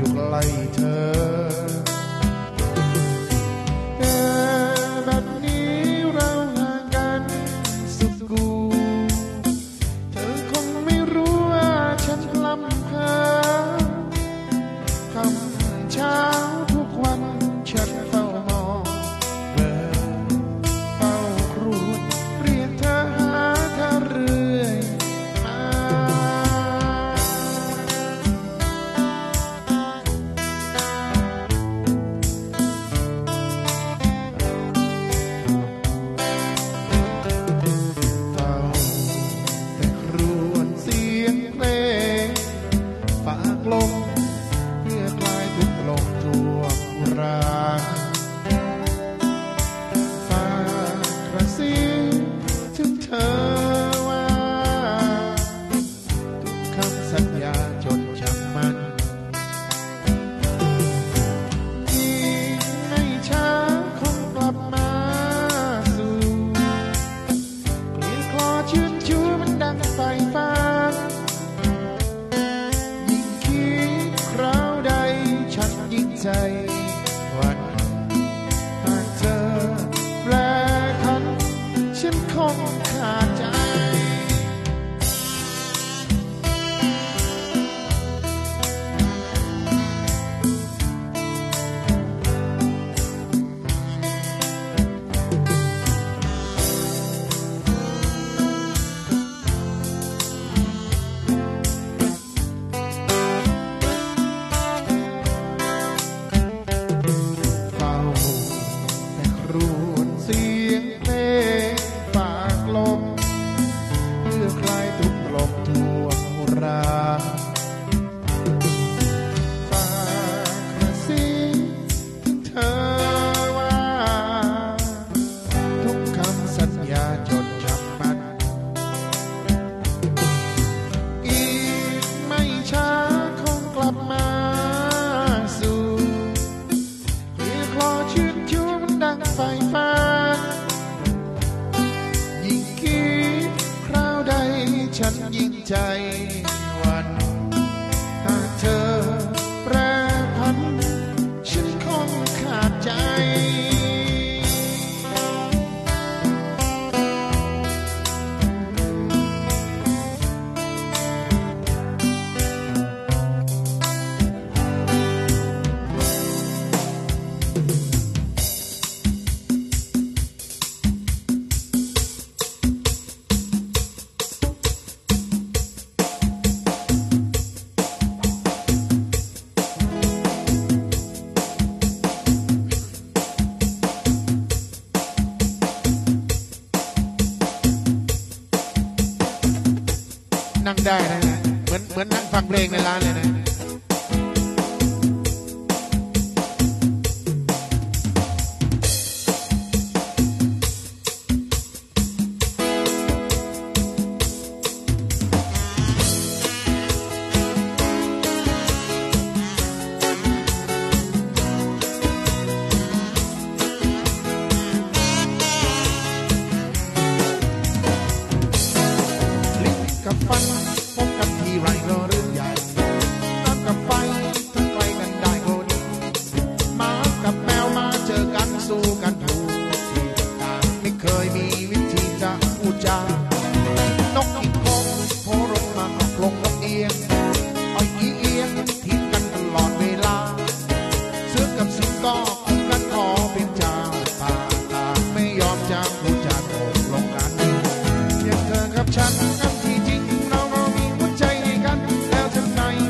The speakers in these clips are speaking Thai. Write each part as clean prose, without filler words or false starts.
อยู่ใกล้เธอแต่แบบนี้เราห่างกันสุดกูเธอคงไม่รู้ว่าฉันลำเพอคำเช้าทุกวันฉันเฝ้ามองเฝ้าครวญเรียกเธอหาเธอเรื่อยมาเฝ้าแต่ครวญเสียงเพลงฝากลมเพื่อคลายทุกลมทั่วอุราฝากกระซิบถึงเธอว่าทุกคำสัญญาจดจำมันอีกไม่ช้าคงกลับมาสู่เกลียวคลอชื่นชูมันดังไฟฟ้ายิ่งคิดคราวใดฉันยิ่งใจหวั่นหากเธอแปรผันฉันคงขาดใจเฝ้าแต่ครวญเสียงเพลงฝากลมเพื่อคลายทุกลมทั่วอุราฝากกระซิบถึงเธอว่าทุกคำสัญญาจดจำมันอีกไม่ช้าคงกลับมาสู่เกลียวคลอชื่นชูมันดังไฟฟ้ายิ่งคิดคราวใดฉันยิ่งใจหวั่นหากเธอแปรผันฉันคงขาดใจนั่งได้นะเหมือนนั่งฟังเพลงในร้านเลยนะลิ้นกับฟันพบกันทีไรก็เรื่องใหญ่น้ำกับไฟทั้งไกลกันได้ก็ดีหมากับแมวมาเจอกันสู้กันถูกที่ต่างไม่เคยมีวิธีจะพูดจานกอีกคงโผล่ลงมาก็ลงนกเอียงอ้อยอีเอียงทิ้งกันตลอดเวลาเสือกับสิงก็คงกันขอเป็นเจ้าป่าต่างไม่ยอมจะพูดจาตกลงกันอย่างเธอกับฉันกันที่จริงเรามีหัวใจให้กันแล้วทำไง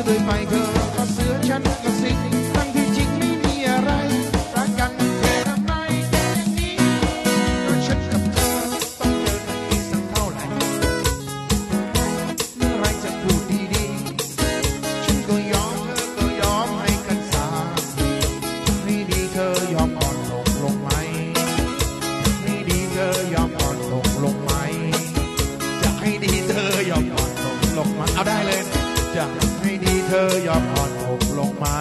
เรื่อยไปเธอก็เสือฉันก็สิงทั้งที่จริงไม่มีอะไรรักกันแค่ทำไมอย่างนี้ก็ฉันกับเธอต้องเจอกันอีกสักเท่าไหร่เมื่อไรจะพูดดีๆฉันก็ยอมเธอก็ยอมให้กันสักทีไม่ดีเธอยอมอ่อนลงไหมไม่ดีเธอยอมอ่อนลงไหมจะให้ดีเธอยอมอ่อนลงไหมเอาได้เลยจะให้ดีเธอยอมอ่อนลงไหม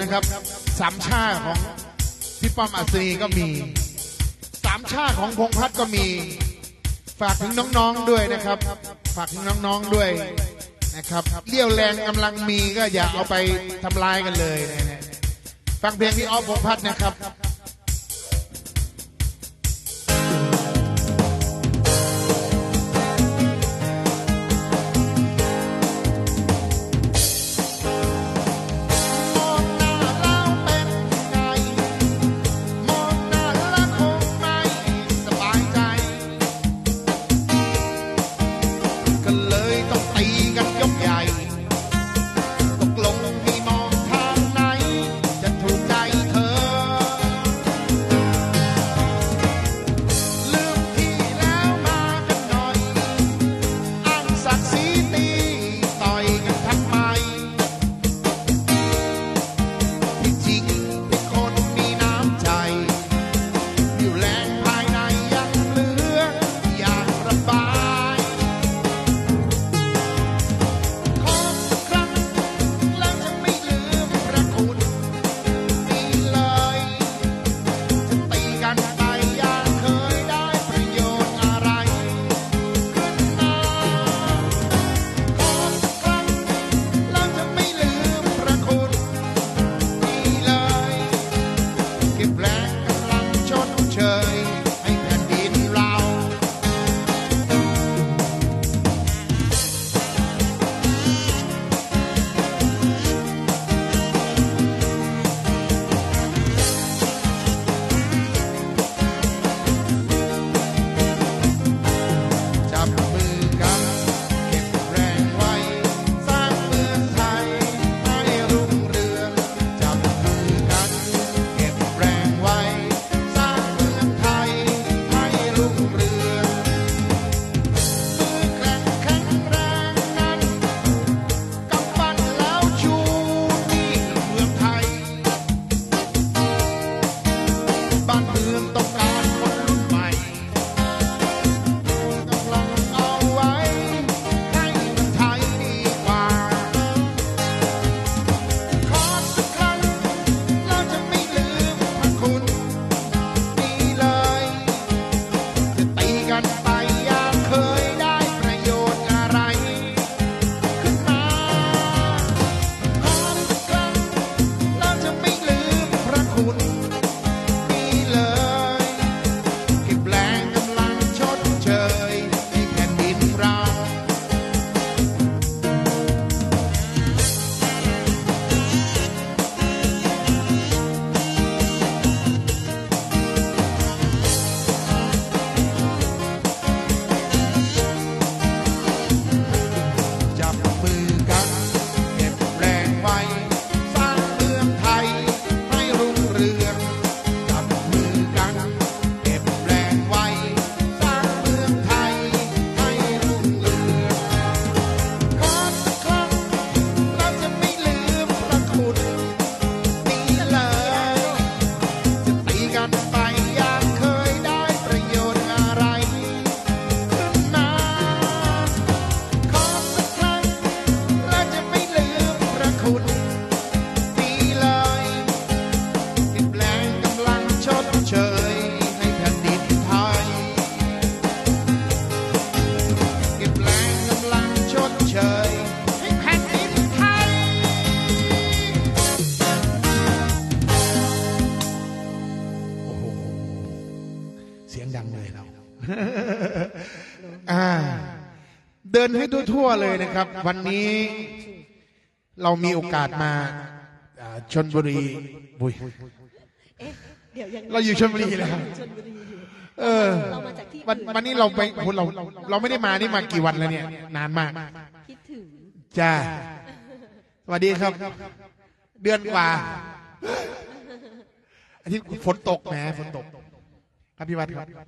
นะครับสามชาของพี่ป้อมอัศนีก็มีสามชาของพงษ์พัฒน์ก็มีฝากถึงน้องๆด้วยนะครับฝากถึงน้องๆด้วยนะครับเรี่ยวแรงกำลังมีก็อย่าเอาไปทำลายกันเลยนะฟังเพลงพี่อ๊อฟพงษ์พัฒน์นะครับเดินให้ทั่วๆเลยนะครับวันนี้เรามีโอกาสมาชลบุรีบุยเราอยู่ชลบุรีแล้ววันนี้เราไปเราไม่ได้มานี่มากี่วันแล้วเนี่ยนานมากคิดถึงจ้าสวัสดีครับเดือนกว่าอาทิตย์ฝนตกแหมฝนตกครับพี่วัดครับ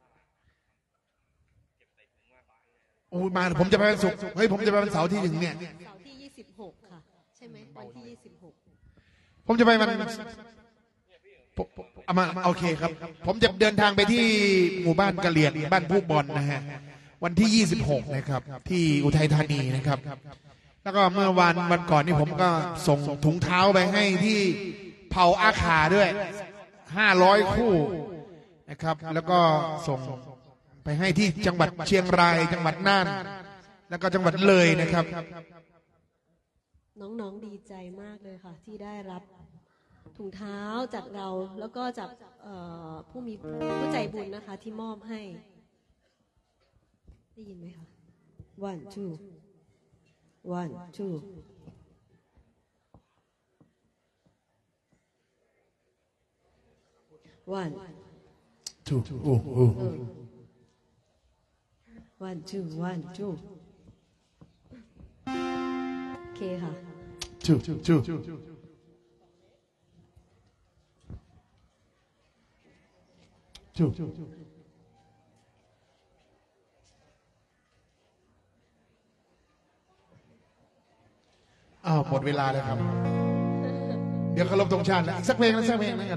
โอ้มาผมจะไปวันศุกร์เฮ้ยผมจะไปวันเสาร์ที่ถึงเนี่ยเสาร์ที่26ค่ะใช่ไหมวันที่26ผมจะไปวันมาโอเคครับผมจะเดินทางไปที่หมู่บ้านกะเหรี่ยงบ้านผู้บอลนะฮะวันที่26นะครับที่อุทัยธานีนะครับแล้วก็เมื่อวันก่อนนี่ผมก็ส่งถุงเท้าไปให้ที่เผ่าอาขาด้วย500 คู่นะครับแล้วก็ส่งไปให้ที่จังหวัดเชียงรายจังหวัดน่านแล้วก็จังหวัดเลยนะครับน้องๆดีใจมากเลยค่ะที่ได้รับถุงเท้าจากเราแล้วก็จากผู้ใจบุญนะคะที่มอบให้ได้ยินไหมคะ one two ถูกโอ้ one two โอเคค่ะถูกหมดเวลาแล้วครับเดี๋ยวเคารพธงชาติแล้วสักเพลงแล้วกัน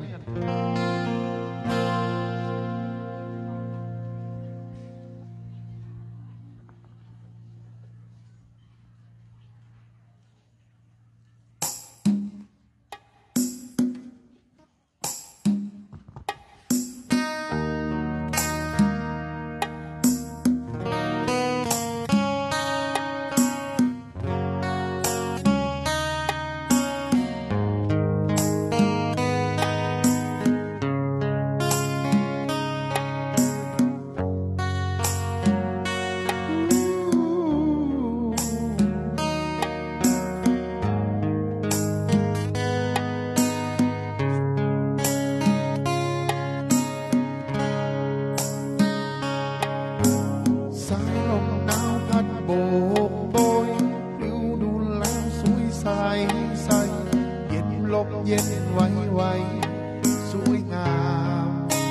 เย็นไวสวยงาม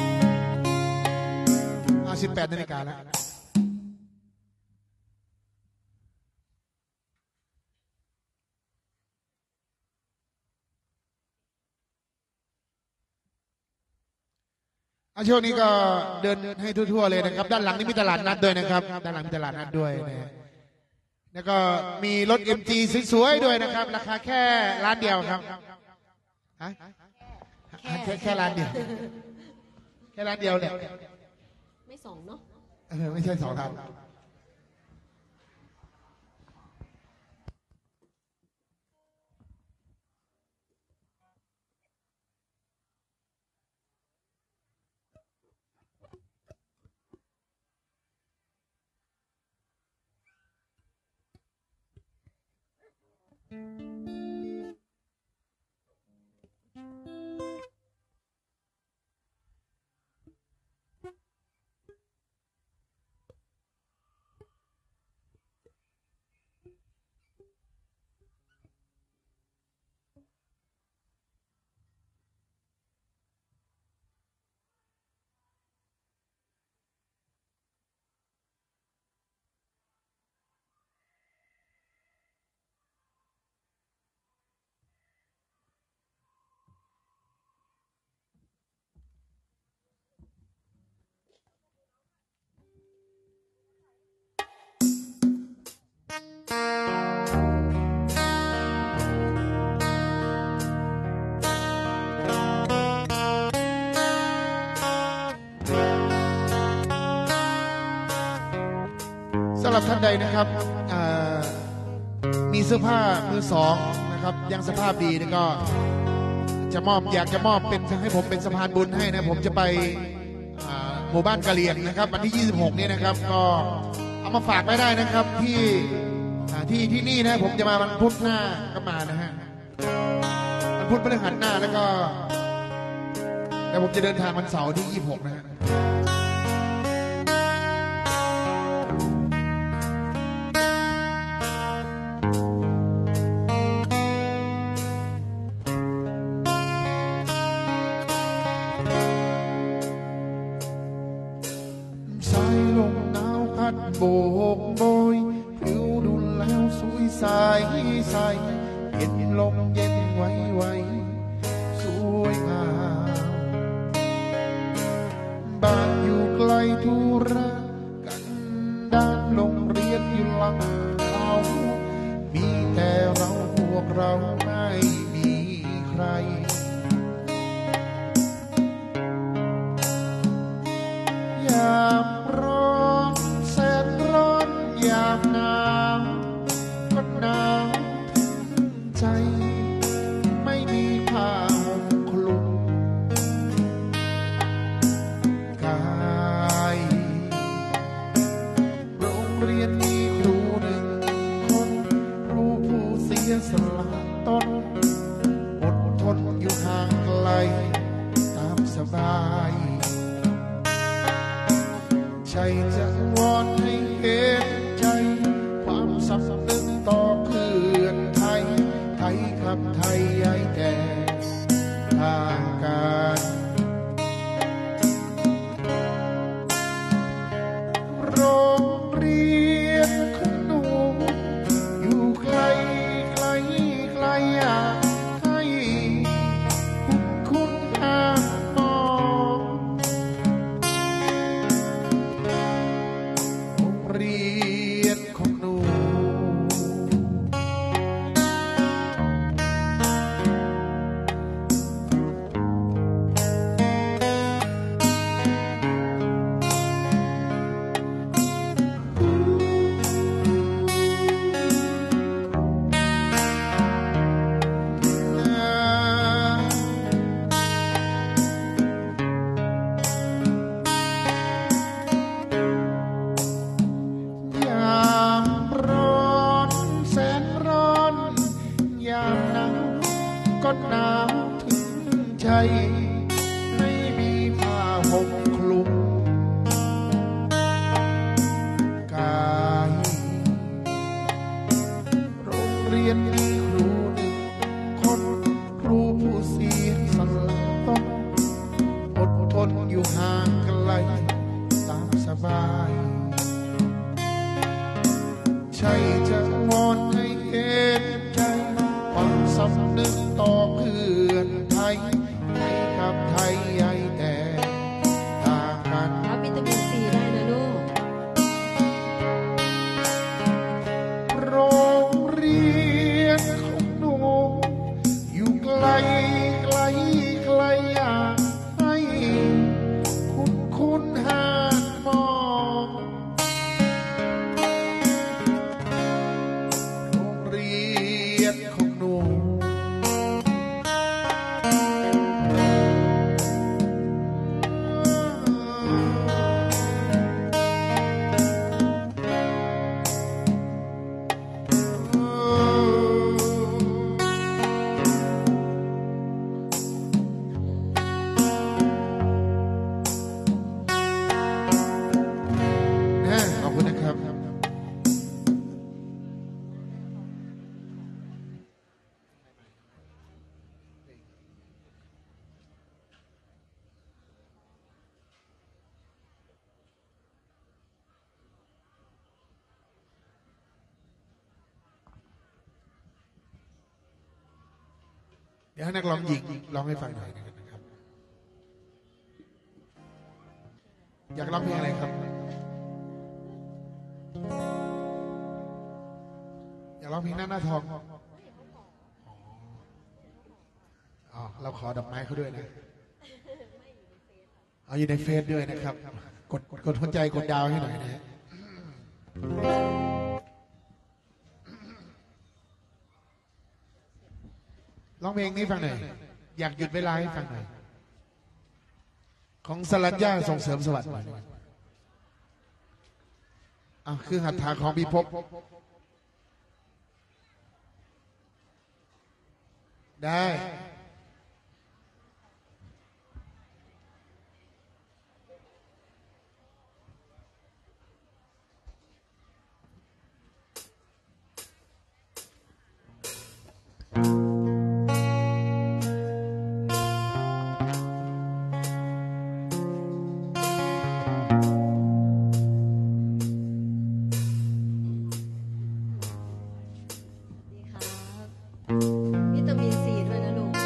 18 นาฬิกาแล้วช่วงนี้ก็เดินให้ทั่วๆเลยนะครับด้านหลังนี่มีตลาดนัดด้วยนะครับด้านหลังมีตลาดนัดด้วยนะแล้วก็มีรถ MG สวยๆด้วยนะครับราคาแค่ร้านเดียวครับแค่ร้านเดียวแค่ร้านเดียวเนี่ยไม่สองเนาะไม่ใช่2 ร้านสำหรับท่านใดนะครับมีเสื้อผ้ามือสองนะครับยังสภาพดีนี่ก็อยากจะมอบเป็นให้ผมเป็นสะพานบุญให้นะผมจะไปหมู่บ้านกะเหรี่ยงนะครับวันที่26นี้นะครับก็เอามาฝากไว้ได้นะครับที่นี่นะผมจะมาวันพุธหน้าก็มานะฮะวันพุธพฤหัสหน้าแล้วก็ผมจะเดินทางวันเสาร์ที่26นะฮะโบกโบยผิวดูแล้วสวยใสเย็นลมเย็นไวสวยงามบ้านอยู่ไกลธุระกันด้านโรงเรียนอยู่หลังเขามีเราไม่มีใครยามร้อนแสนร้อนยามหนาวก็หนาวถึงใจไม่มีผ้าห่มคลุมกายโรงเรียนมีครูหนึ่งคนครูผู้เสียสละตนอดทนอยู่ห่างไกลตามสบายใจจะวอนให้เห็นใจความสำนึกต่อเพื่อนไทยไทยครับไทยใหญ่แก่ทางการโรงเรียนของหนูอยู่ไกลไกลไกลอยากให้คุณห่างมองโรงเรียนของหนูยามร้อนแสนร้อนยามหนาวก็หนาวถึงใจไม่มีผ้าห่มคลุมกายโรงเรียนมีครูหนึ่งคนครูผู้เสียสละตนอดทนอยู่ห่างไกลตามสบายใช่จะวอนให้เห็นใจความสำนึกต่อเพื่อนไทยไทยกับไทยใหญ่แต่ต่างกันรับวิตามินซีได้นะลูกโรงเรียนของหนูอยู่ไกลไกลไกลอยากให้คุณห่างมองโรงเรียนของหนูขอบคุณนะครับเดี๋ยวให้นักร้องหญิงร้องให้ฟังหน่อยนะครับอยากร้องเพลงอะไรครับอยากร้องเพลงหน้าทองอ๋อเราขอดอกไม้เขาด้วยนะเอาอยู่ในเฟซด้วยนะครับ กดหัวใจกดดาวให้หน่อยนะฮะร้องเพลงนี้ฟังหน่อยอยากหยุดเวลาให้ฟังหน่อยของสรัญญาส่งเสริมสวัสดิ์คือหัตถาของพิภพได้วิตามินซีด้วยนะลูก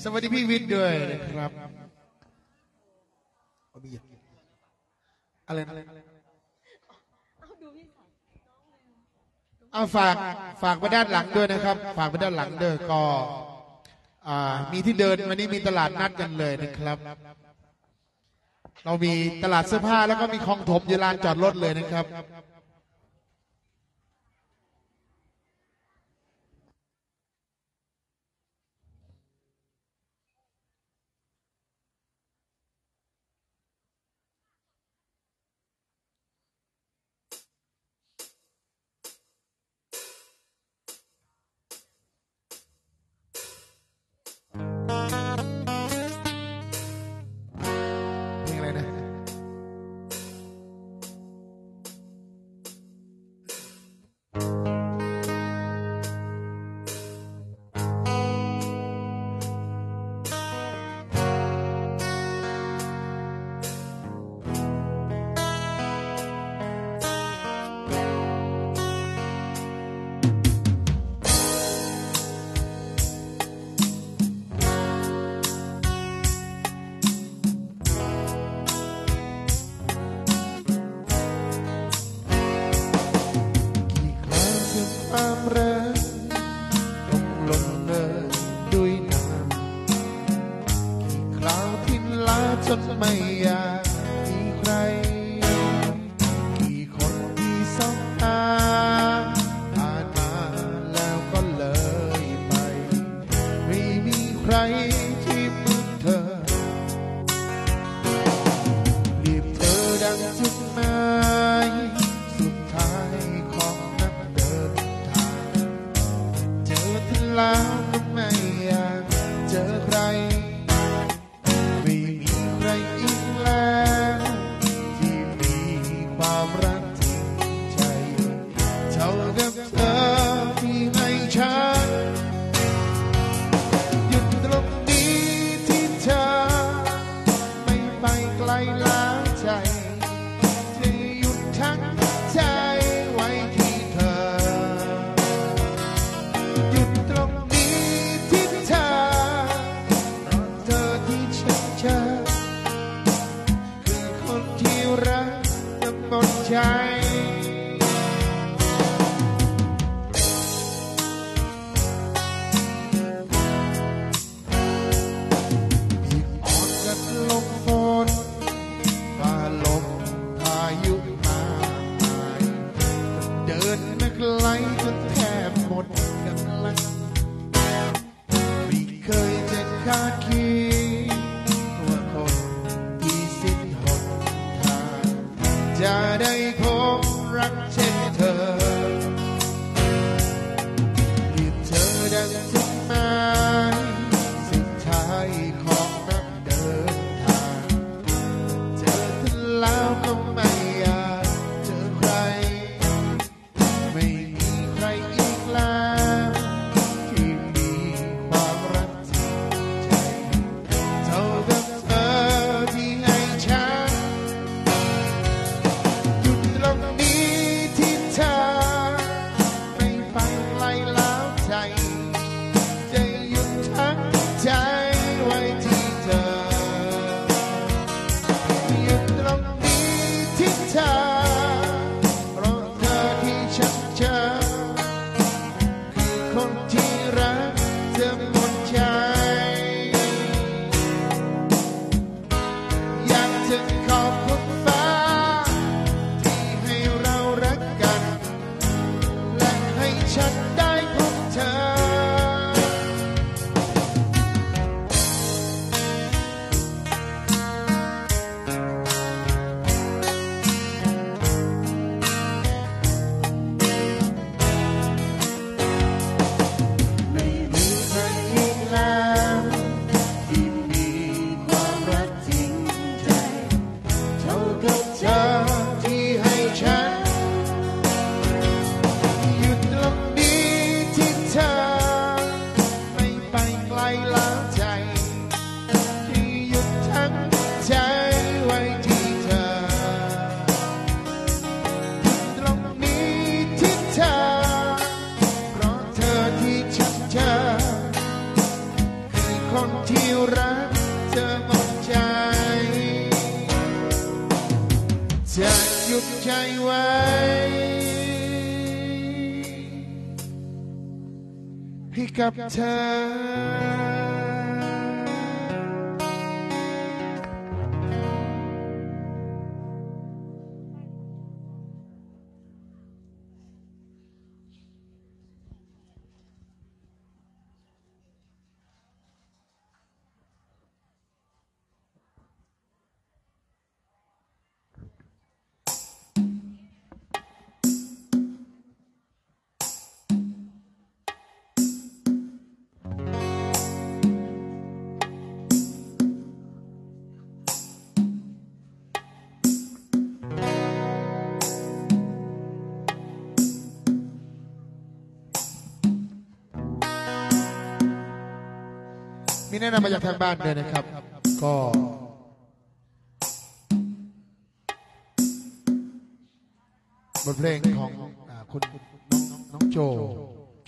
สวัสดีพี่วิทย์ด้วยนะครับอะไรนะเอาฝากไปด้านหลังด้วยนะครับฝากไปด้านหลังด้วยก็มีที่เดินวันนี้มีตลาดนัดกันเลยนะครับเรามีตลาดเสื้อผ้าแล้วก็มีคลองถมอยู่ลานจอดรถเลยนะครับทที่รักเธอหมดใจจะหยุดใจไว้ให้กับเธอมีแนะนำมาจากทางบ้านด้วยนะครับก็บทเพลงของคุณน้องโจ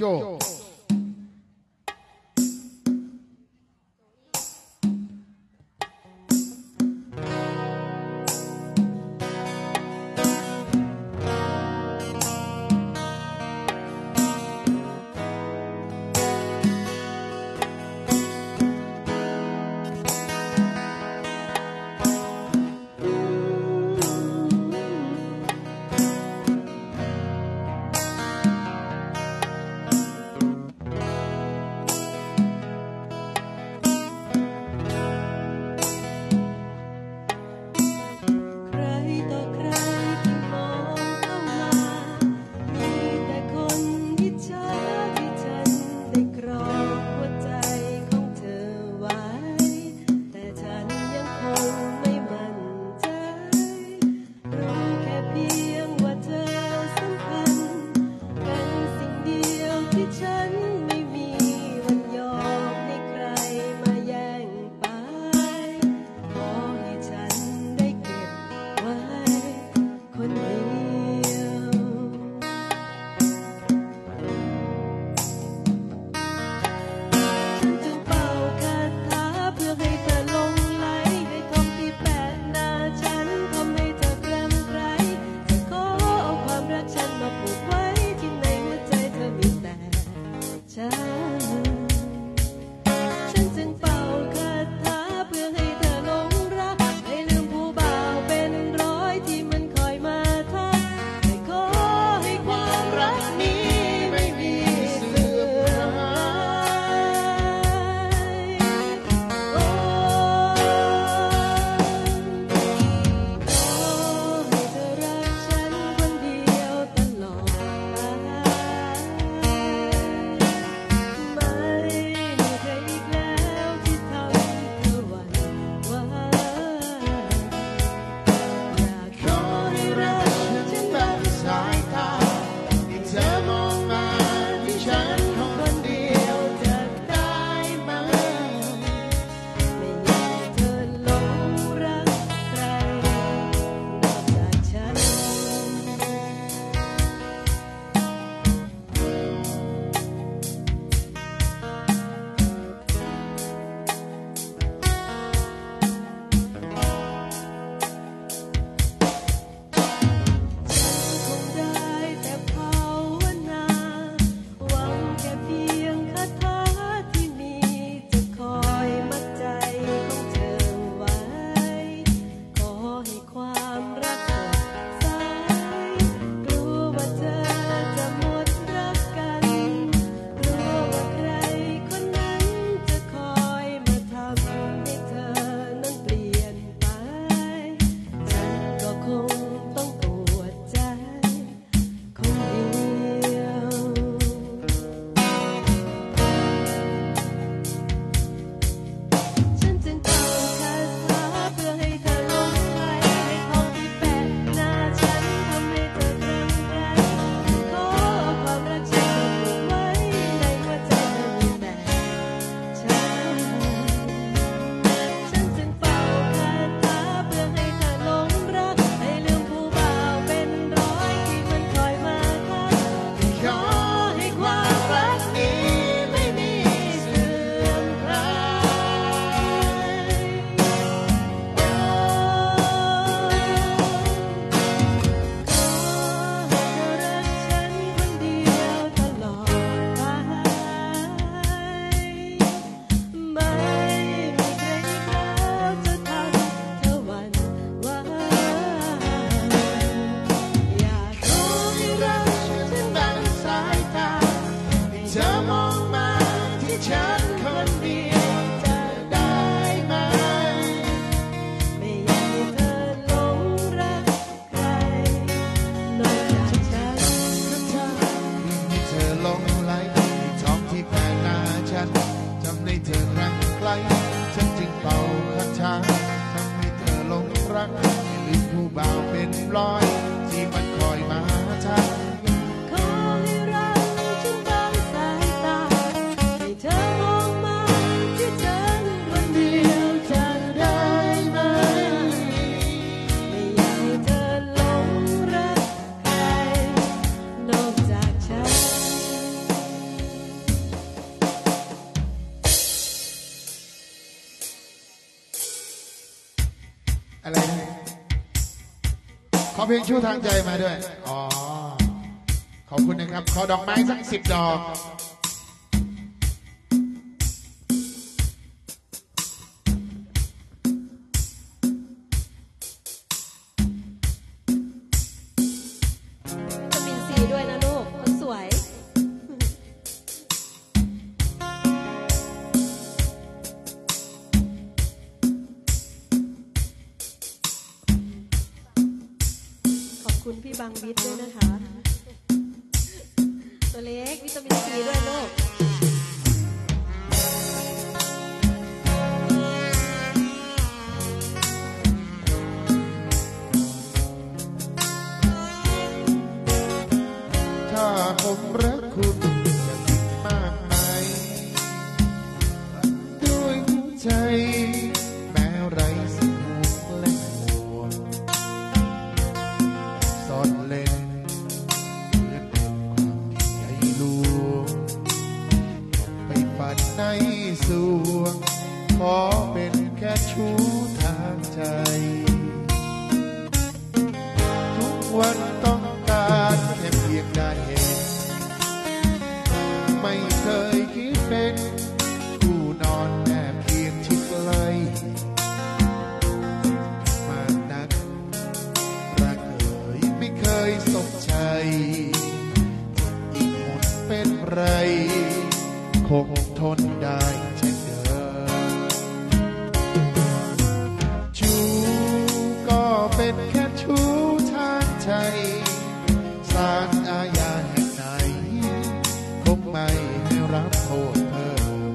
บ่าวเป็นร้อยที่มันคอยมาทักขอให้รักฉันบังสายตาให้เธอมองมาที่ฉันคนเดียวจะได้ไหมไม่อยากให้เธอหลงรักใครนอกจากฉันอะไรนะขอเพลงชู้ทางใจมาด้วยอ๋อขอบคุณนะครับขอดอกไม้สัก10 ดอกวิตามินซีด้วยนะลูกคนสวยขอบคุณพี่บางวิทย์ด้วยนะคะตัวเล็กวิตามินซีด้วยลูกถ้าผมรักคุณจะผิดมากไหมด้วยหัวใจแม้ไร้สิ่งห่วงและห่วงซ่อนเล่นเหมือนเป็นความที่ใหญ่หลวงไปฝันในสวงขอเป็นแค่ชู้ทางใจทุกวันต้องการแค่เพียงได้เห็นไม่เคยคิดเป็นผู้นอนแนบเพียงชิดใกล้มานักรักเอ่ยไม่เคยสมใจอีกหมดเป็นไรคงทนได้เช่นเดิมชู้ก็เป็นแค่ชู้ทางใจศาลอาญาแห่งไหนคงไม่ให้รับโทษเพิ่ม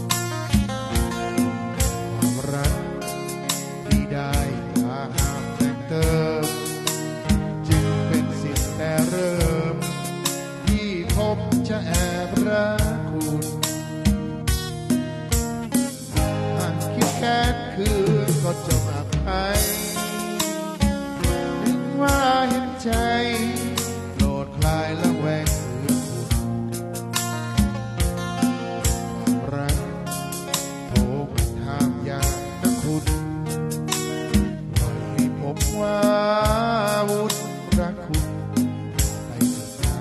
ความรักที่ได้มาห้ามแต่งเติมจึงเป็นสิ่งแต่เริ่มที่ผมจะแอบรักคุณหากคิดแค้นคืนก็จงอภัยนึกว่าเห็นใจโปรดคลายละแวงคืนคุณความรักโทมันห้ามยากนะคุณปล่อยให้ผมว่าวุ่นรักคุณไปเถิดนา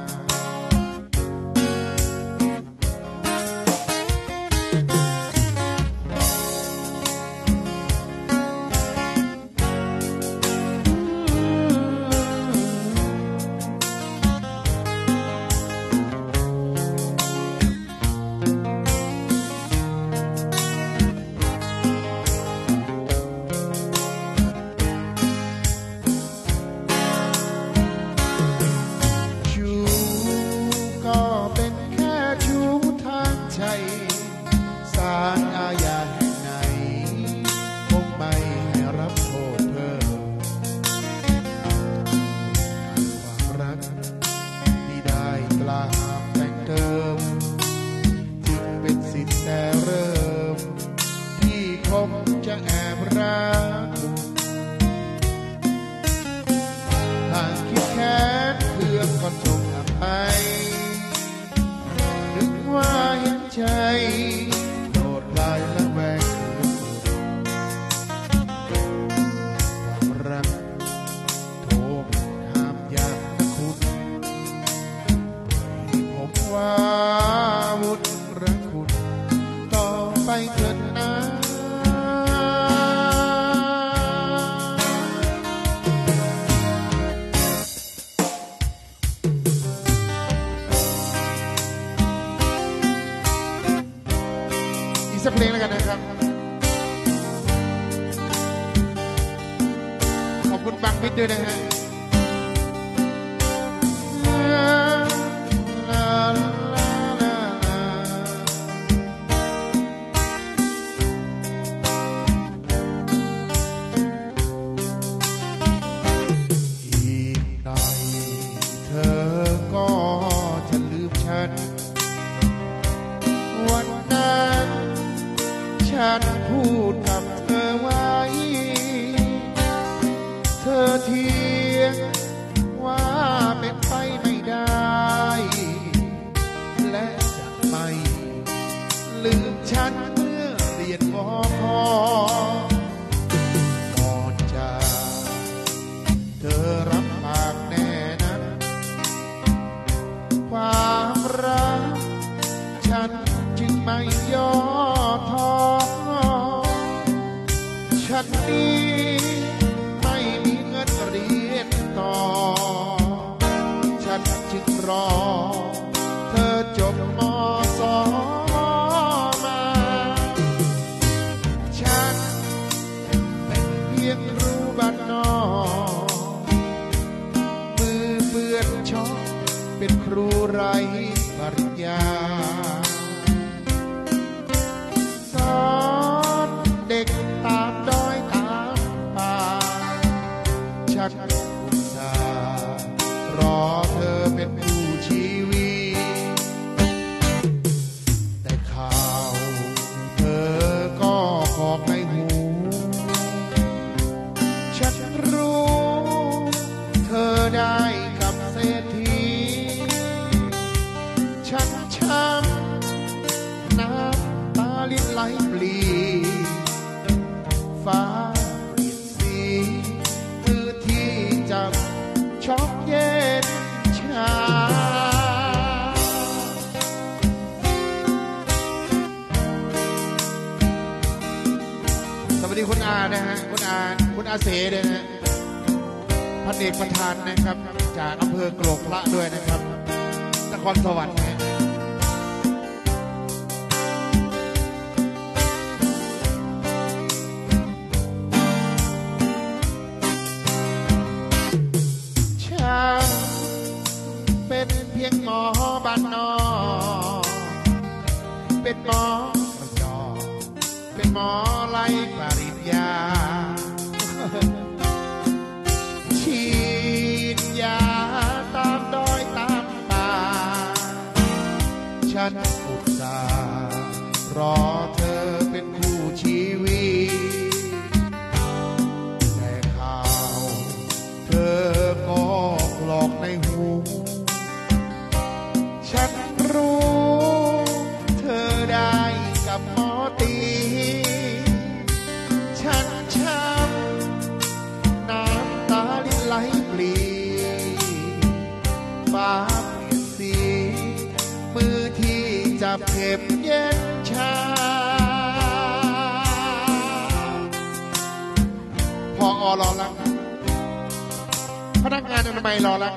ชู้ก็เป็นแค่ชู้ทางใจศาลอาญาแห่งไหนคงไม่ให้รับโทษเพิ่มความรักที่ได้กล้าห้ามแต่งเติมจึงเป็นสิทธิ์แต่เริ่มที่ผมจะแอบรักคุณหากคิดแค้นเพื่อนก็จงอภัยนึกว่าเห็นใจโปรดคลายละแวงคืนความรักโทมันห้ามยากนะคุณให้ผมว่าวุ่นรักคุณต่อไปเถิดนะ สักเพลงแล้วกันนะครับขอบคุณบังมิตรด้วยนะฮะพูดกับเธอไว้เธอเทียงว่าเป็นไปไม่ได้และจะไม่ลืมฉันเมื่อเรียนมอพก่อนจะเธอรับปากแน่นั้นความรักฉันจึงไม่ย่อท้อฉันนี้ไม่มีเงินเรียนต่อฉันจึงรอเธอจบม.ส.มาฉันเป็นเพียงครูบ้านนอกมือเปื้อนช็อกเป็นครูไร้ปริญญาสอนเด็กตามดอยตามป่าฉันอุตส่าห์รอเธอเป็นคู่ชีวิตแต่ข่าวเธอก็ออกในหูฉันรู้เธอได้กับเศรษฐีฉันช้ำน้ำตาลิ้นไหลปลีฟ้าเปลี่ยนสีมือที่จับช็อกเย็นชาสวัสดีคุณอานะฮะคุณอาเสด้วยนะพันเอกประธานนะครับจากอำเภอกรกพระด้วยนะครับนครสวรรค์นะฉันเป็นเพียงหมอบ้านนอกเป็นหมอระยองเป็นหมอไร้ปริญญาฉีดยาตามดอยตามป่าฉันอุตส่าห์รอเธอเป็นคู่ชีวิตแต่ข่าวเธอก็หลอกในหูฉันรู้เธอได้กับหมอตีฉันช้ำน้ำตาลิ้นไหลปลีฟ้าเปลี่ยนสีมือที่จับเข็มเย็นชาพอรอแล้วพนักงานอนามัยรอแล้ว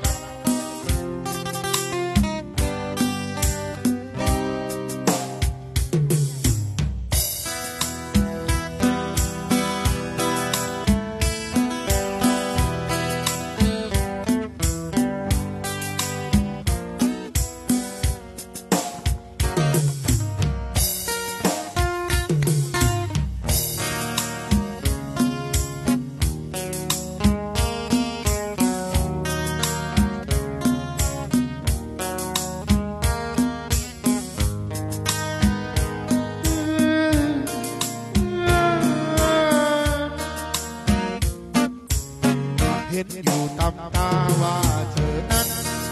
เห็นอยู่ตำตาว่าเธอนั้น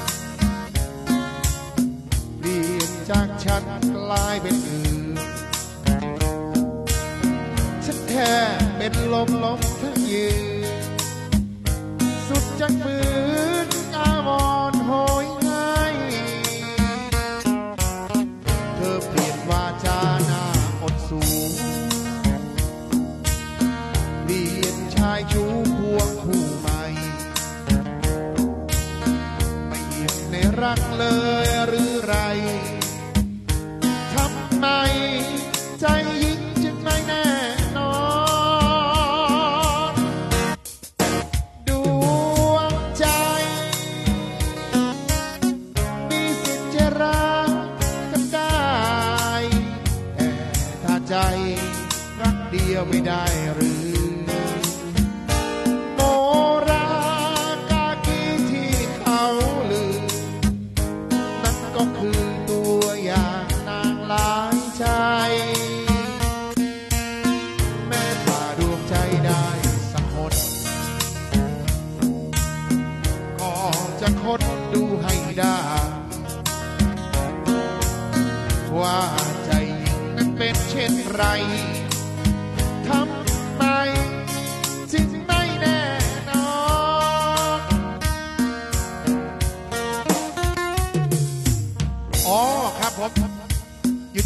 เปลี่ยนจากฉันกลายเป็นอื่นฉันแค่เป็นลมทั้งยืนสุดจังมืนอาวรณ์โหยหายเธอเปลี่ยนวาจาหน้าอดสูงเปลี่ยนชายชู้ควงคู่ใหม่ไม่อิ่มในรักเลยหรือไรทำไมใจยิ่งจึงไม่แน่นอนดวงใจมีสิทธิ์จะรักกันได้แต่ถ้าใจรักเดียวไม่ได้หรือโมรากากีที่เขาลือนั่นก็คือตัวอย่างนางหลายใจ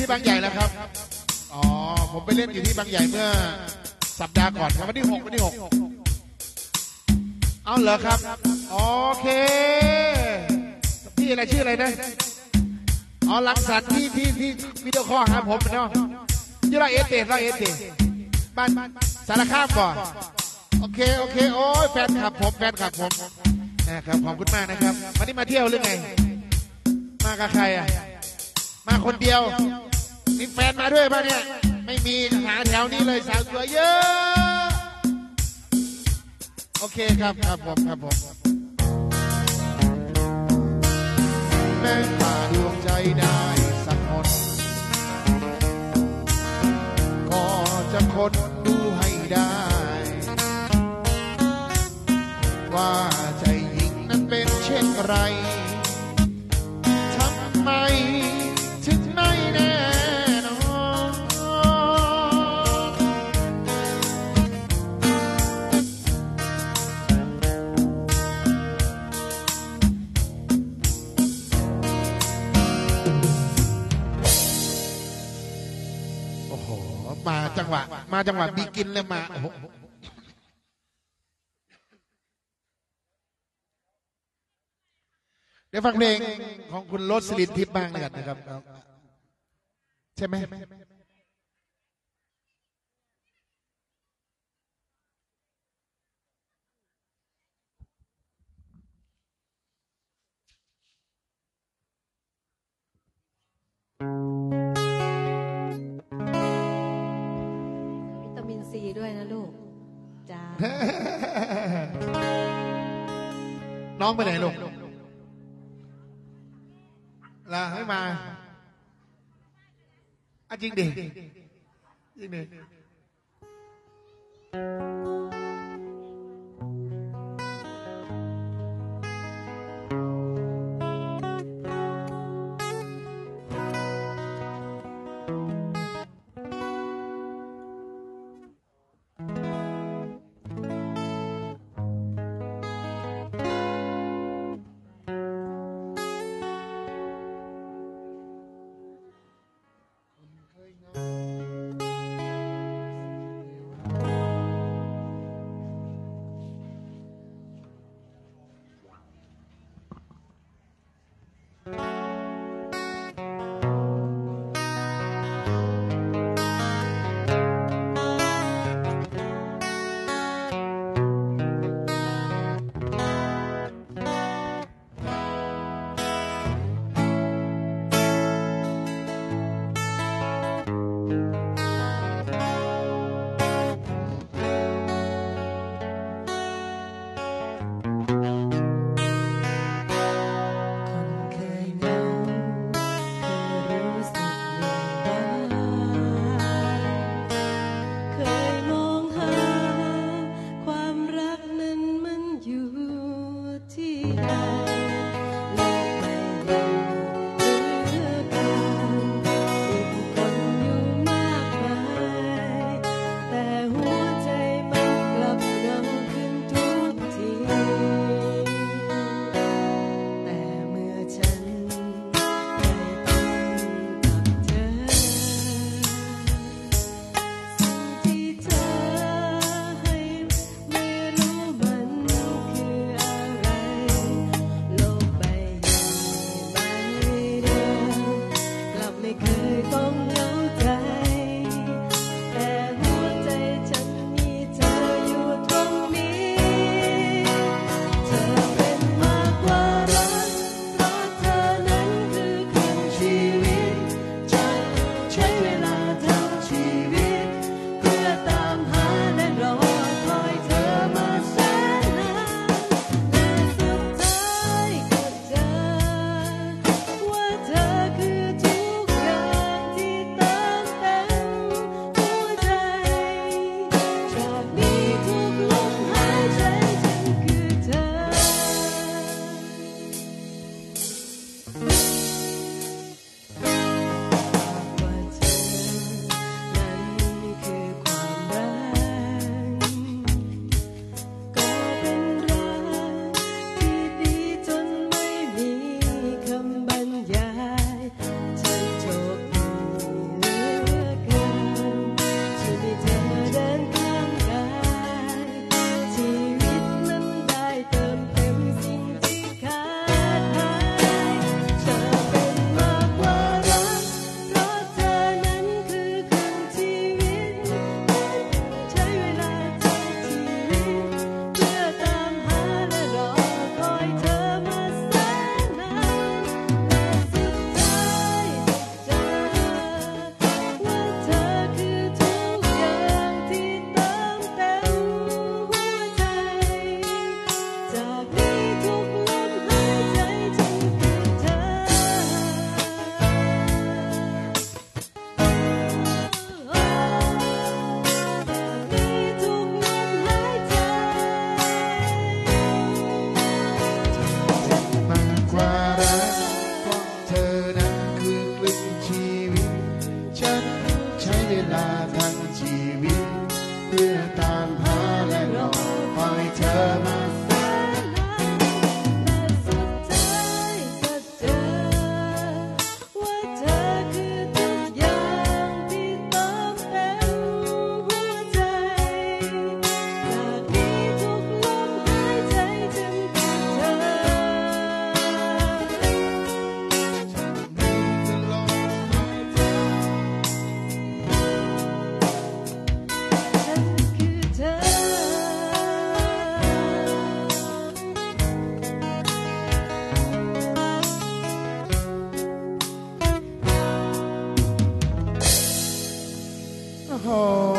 บางใหญ่แล้วครับอ๋อผมไปเล่นอยู่ที่บางใหญ่เมื่อสัปดาห์ก่อนครับวันที่6เอาเหรอครับโอเคพี่อะไรชื่ออะไรนะอ๋อหลังสรรค์ที่วิดีโอคอลหาผมเนาะยี่ไรเอเตบ้านสารคามก่อนโอเคโอ้ยแฟนคลับผมนะครับขอบคุณมากนะครับวันนี้มาเที่ยวหรือไงมากับใครอ่ะมาคนเดียวมีแฟนมาด้วยป่ะเนี่ยไม่มีหาแถวนี้เลยสาวสวยเยอะโอเคครับผมแม้ว่าดวงใจได้สักคนก็จะคนดูให้ได้ว่าใจหญิงนั้นเป็นเช่นไรทำไมถึงไม่แน่นอนโอ้โหมาจังหวะบีกินเลยมาโอ้โหเดี๋ยวฟังเพลงของคุณโรสลินทิพย์บ้างกันนะครับใช่ไหมวิตามินซีด้วยนะลูกจ้าน้องไปไหนลูกลาให้มาจริงดิ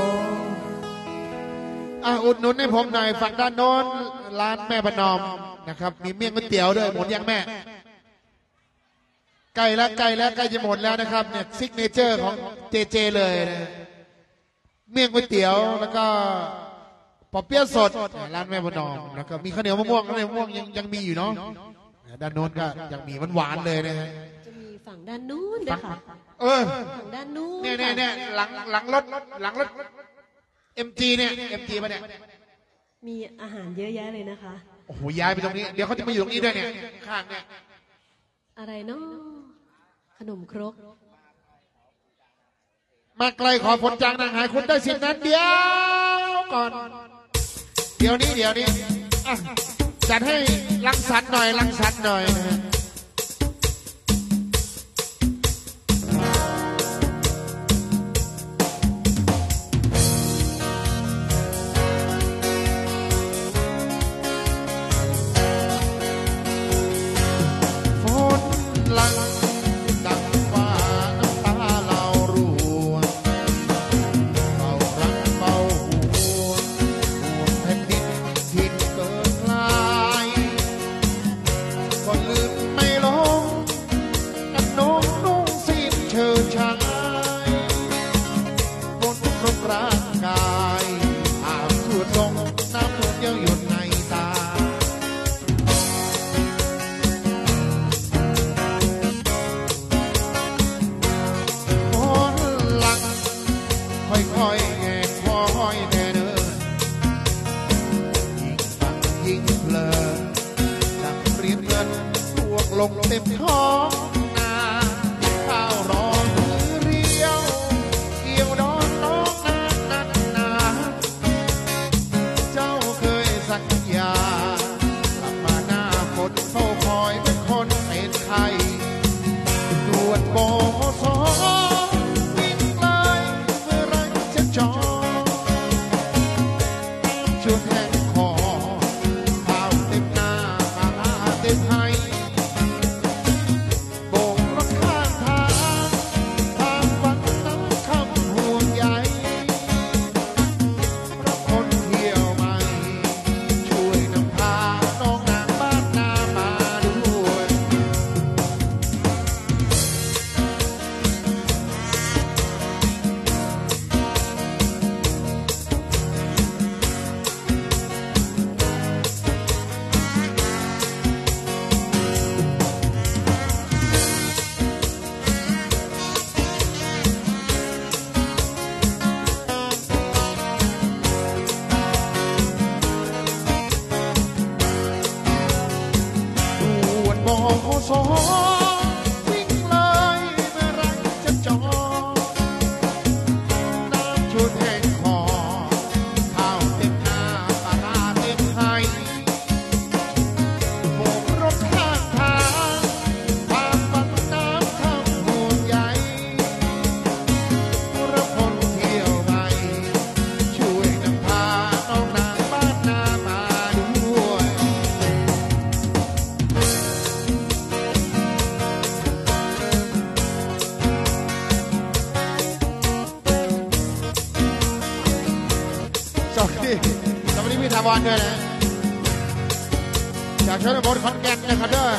อุดหนุนให้ผมหน่อยฝั่งด้านโน้นร้านแม่ประนอมนะครับมีเมี่ยงก๋วยเตี๋ยวด้วยหมดยังแม่ใกล้แล้วใกล้จะหมดแล้วนะครับเนี่ยซิกเนเจอร์ของเจเลยนะเมี่ยงก๋วยเตี๋ยวแล้วก็ปอเปี๊ยะสดร้านแม่ประนอมแล้วก็มีข้าวเหนียวมะม่วงยังมีอยู่เนาะด้านโน้นก็ยังมีหวานเลยนะฮะจะมีฝั่งด้านนู้นด้วยค่ะฝั่งด้านนู้นเนี่ยหลังรถMG เนี่ย MG ป่ะเนี่ยมีอาหารเยอะแยะเลยนะคะโอ้โหย้ายไปตรงนี้เดี๋ยวเขาจะมาอยู่ตรงนี้ด้วยเนี่ยข้างเนี่ยอะไรเนาะขนมครกมาไกลขอผลจางนางหายคุณได้สิ่งนั้นเดียวก่อนเดี๋ยวนี้จัดให้รังสรรค์หน่อยนะลงเต็มท้องนาข้าวร้อนเรียวเกี่ยวดอนน้องนาเจ้าเคยสัญญากลับมาหน้าฝนเฝ้าคอยเป็นคนเป็นไทยตรวจโบสวิ่งเลยเมื่อไรจะจอชวนแทงคอข้าวเต็มหน้าปลาเต็มไห้วิ่งเลยเมื่อไรจะจอน้ำชุดแห้งคอข้าวเต็มหน้าปลาเต็มไห้โบกรถข้างทางพาฟังน้ำทำห่วงใยรับคนเที่ยวไปช่วยนำพาน้องนางบ้านนามาด้วยสวัสดีพี่ถาวรด้วยนะจากชนบทขอนแก่นนะครับด้วย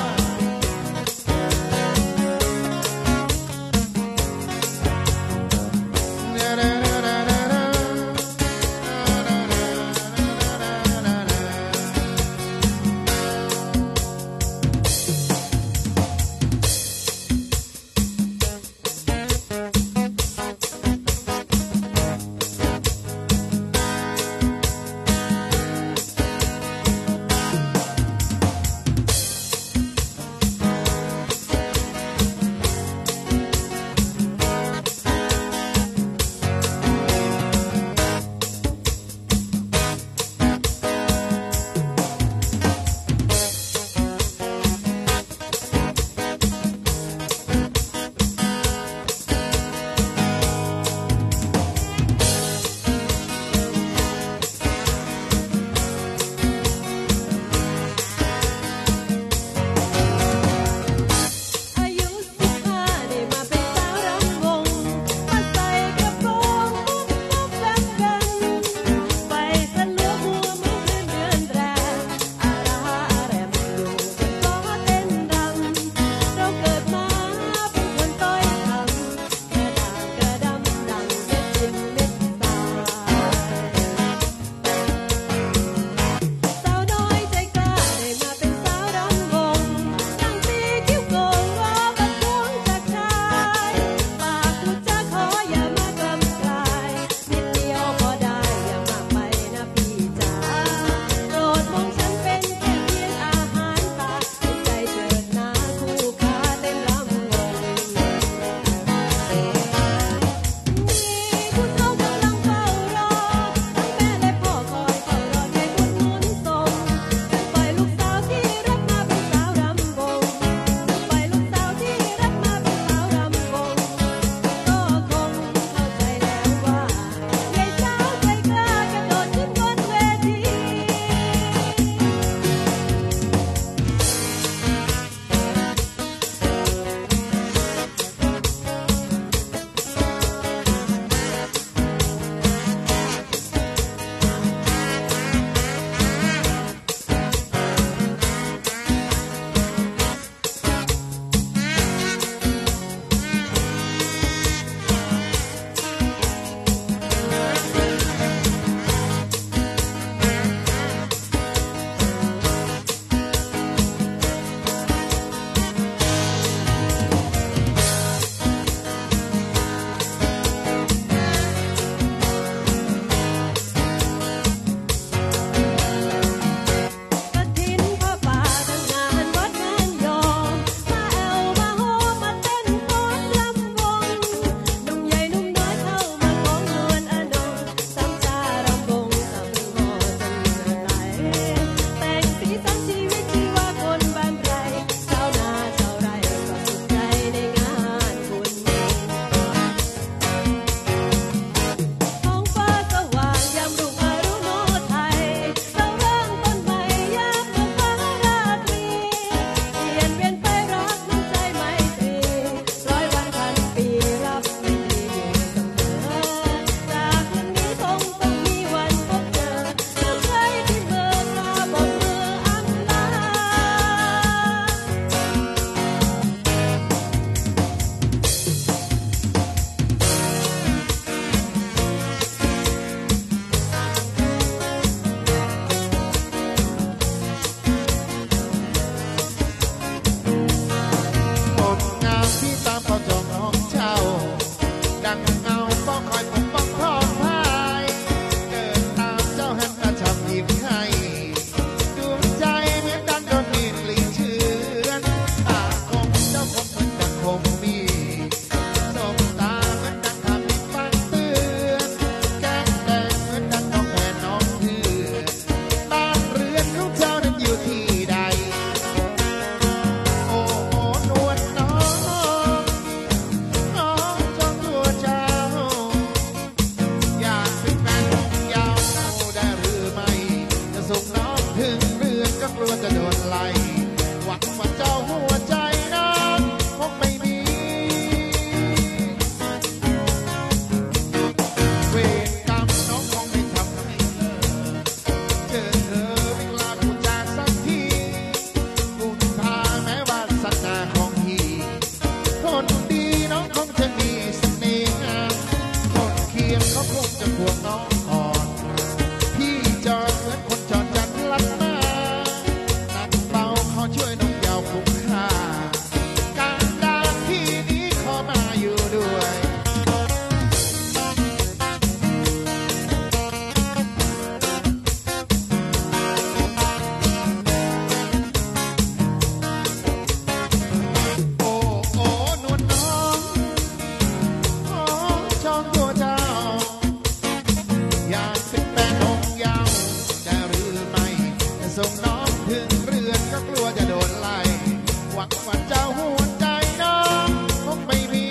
ส่งน้องถึงเรือนก็กลัวจะโดนไล่หวังว่าเจ้าหัวใจน้องคงไม่มี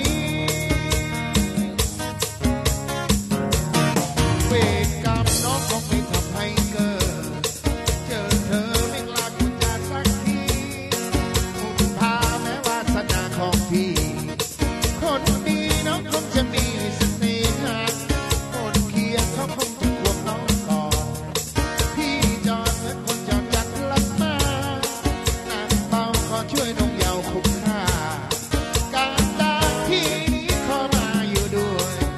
เวรกรรมน้องคงไม่ทำให้เกิดเจอเธอไม่กล้ากุญแจสักทีคุณพาแม้วาสนาของพี่คนดีน้องคงจะมีเสน่ห์คนเคียงเขาคงจะควงน้องก่อนพี่จอดเหมือนคนจอดจัดลับมาน้ำเบาขอช่วยน้องเยาว์คุ้มค่าการได้ที่นี้ขอมาอยู่ด้วย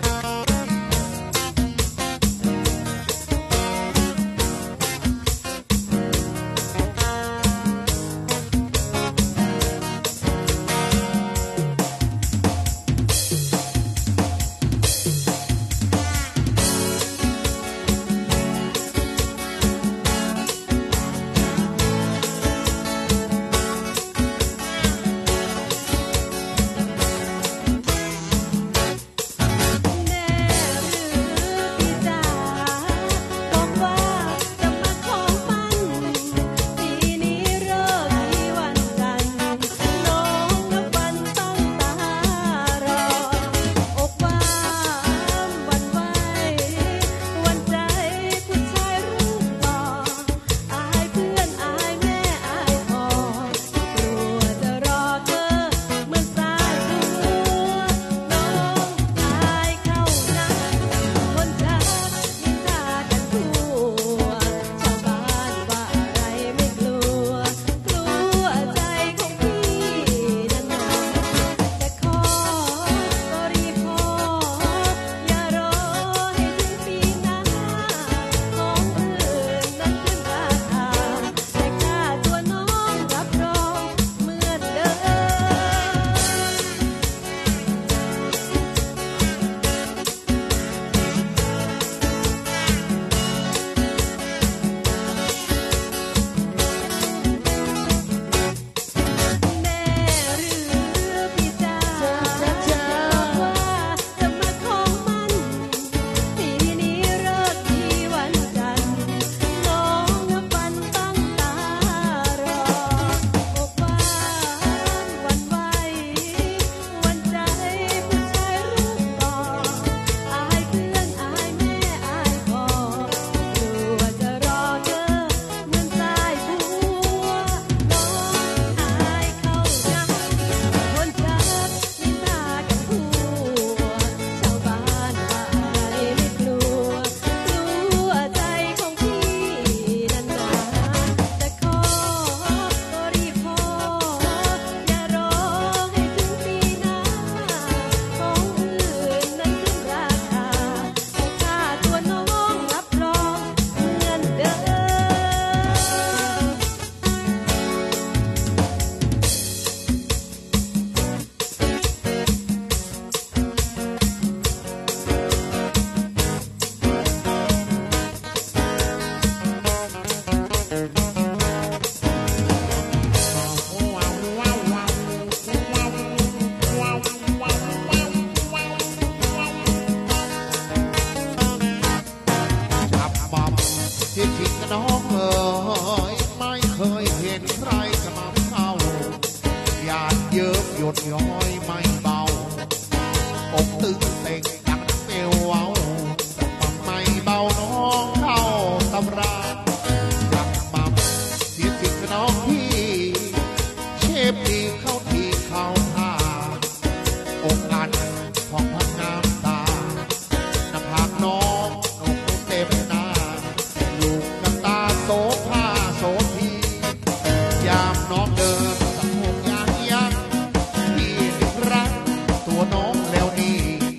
ดย้อยไม่เบาอกตึงเต่งดังเปลวเว้าแต่ปั๊มไม่เบาน้องเข้าตำราจับปั๊มเสียสิกับน้องพี่เชฟดีเข้าทีเข้าท่าอกอันของพังงามตาหน้าผากน้องอกเต็มหน้าลูกกับตาโสภาโสพียามน้องเดินสะโพกยางยักพี่รักตัวน้องแล้วนี่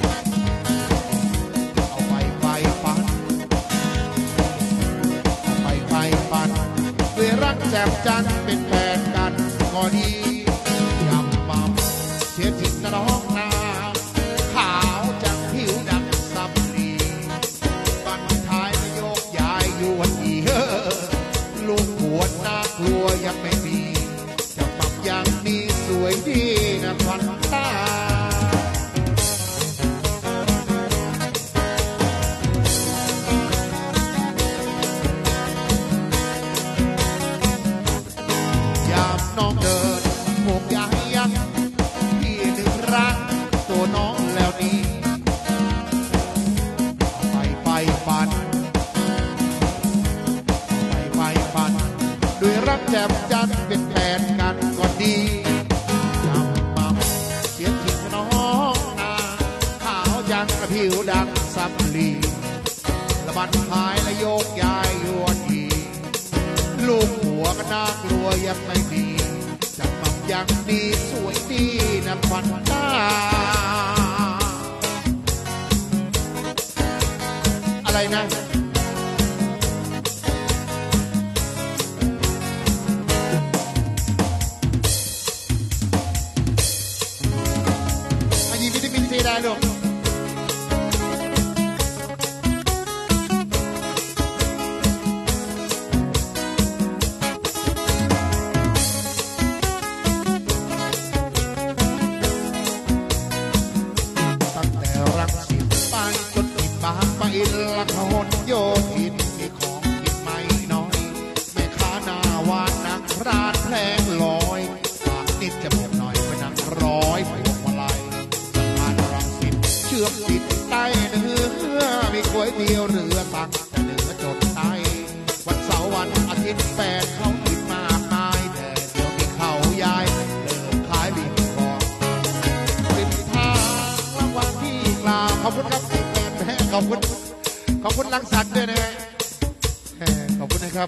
เอาไปไฟฟันเอาไปไฟฟันด้วยรักแสบจันเป็นแฟนกันก็ดียำปั๊มเสียทิ้งกับน้องนาขาวจากผิวดังสับลีบันท้ายไม่โยกย้ายอยู่วันดีลูกปวดน่ากลัวยังไม่มีจะปรับอย่างนี้สวยดีนะควันตารักแจ่มจันทร์เป็นแฟนกันก็ดีจำมั่มเสียงจริงน้องนาขาวยังกระผิวดังสับลีละบันหายและโยกย้ายยวนอีลูกหัวก็น่ากลัวยังไม่มีจำมั่มยังดีสวยดีนะควันตาอะไรนะได้ลูกตั้งแต่รังสิตไปจนถึงบางปะอินละพหลโยธินมีของกินไม่น้อยแม่ค้าหน้าหวานนักร้านแพงลอยปากนิดจะเพียบหน่อยไปนักร้อยพวงมาลัยเชื่อมติดใต้เนื้อมีก๋วยเตี๋ยวเรือสั่งแต่เนื้อจดใต้วันเสาร์วันอาทิตย์แปดเขากินมากมายแต่เดี๋ยวนี้เขาย้ายเลิกขายบินคองริมทางระหว่างที่กล่าวขอบคุณครับแฟนแม่ขอบคุณรังสรรค์ด้วยนะขอบคุณนะครับ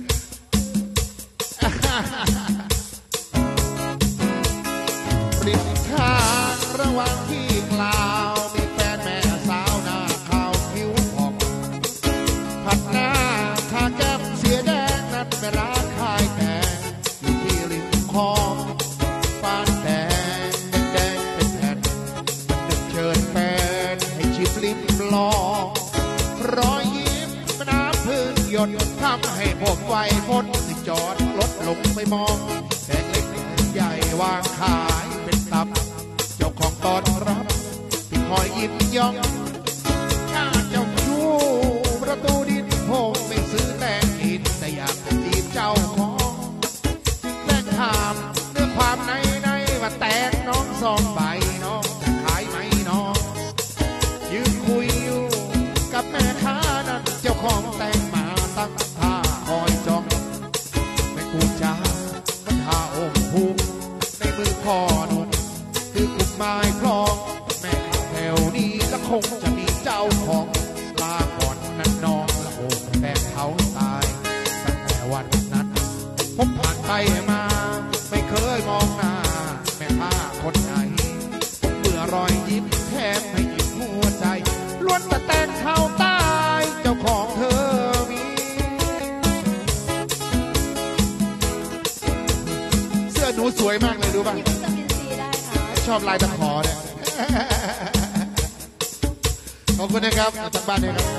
ริมทางระหว่างที่กล่าวมีแฟนแม่สาวหน้าขาวผิวผ่องผัดหน้าทาแก้มเสียแดงนั้นไม่ร้านขายแตงอยู่ที่ริมคลองฟานแดงแดงเป็นแผ่นมันนึกเชิญแฟนให้ชิมลิ้มลองรอยยิ้มน้ำพึ่งหยดทำให้ผมไวพ้นที่จอดรถลงไปมองแดงเล็กใหญ่วางขายเป็นตับเจ้าของตอนรับที่คอยยิ้มย่องข้าเจ้าชู้ประตูดินผมไม่ซื้อแต่งอินแต่อยากจีบเจ้าของจึงแกล้งถามเรื่องความในว่าแตงน้องซองใบน้องจะขายไหมน้องยืนคุยอยู่กับแม่ค้านั้นเจ้าของแต่งมาตั้งท่าคอยจ้องไม่กูจ้ามันท่าอมพุงในมือพ่อหนุ่มคือกุมไม้คลองแม่ข้าแถวนี้และคงจะมีเจ้าของลาก่อนนั้นน้องละโองแฟนเขาตายตั้งแต่วันนั้นผมผ่านไปมาไม่เคยมองหน้าแม่ข้าคนไหนผมเบื่อรอยยิ้มแทบไม่หยุดหัวใจล้วนแต่แต่งเขาตายเจ้าของเธอมีเสื้อหนูสวยมากเลยดูป่ะชอบลายตะขอเนี่ยขอบคุณนะครับจากบ้านเลยครับ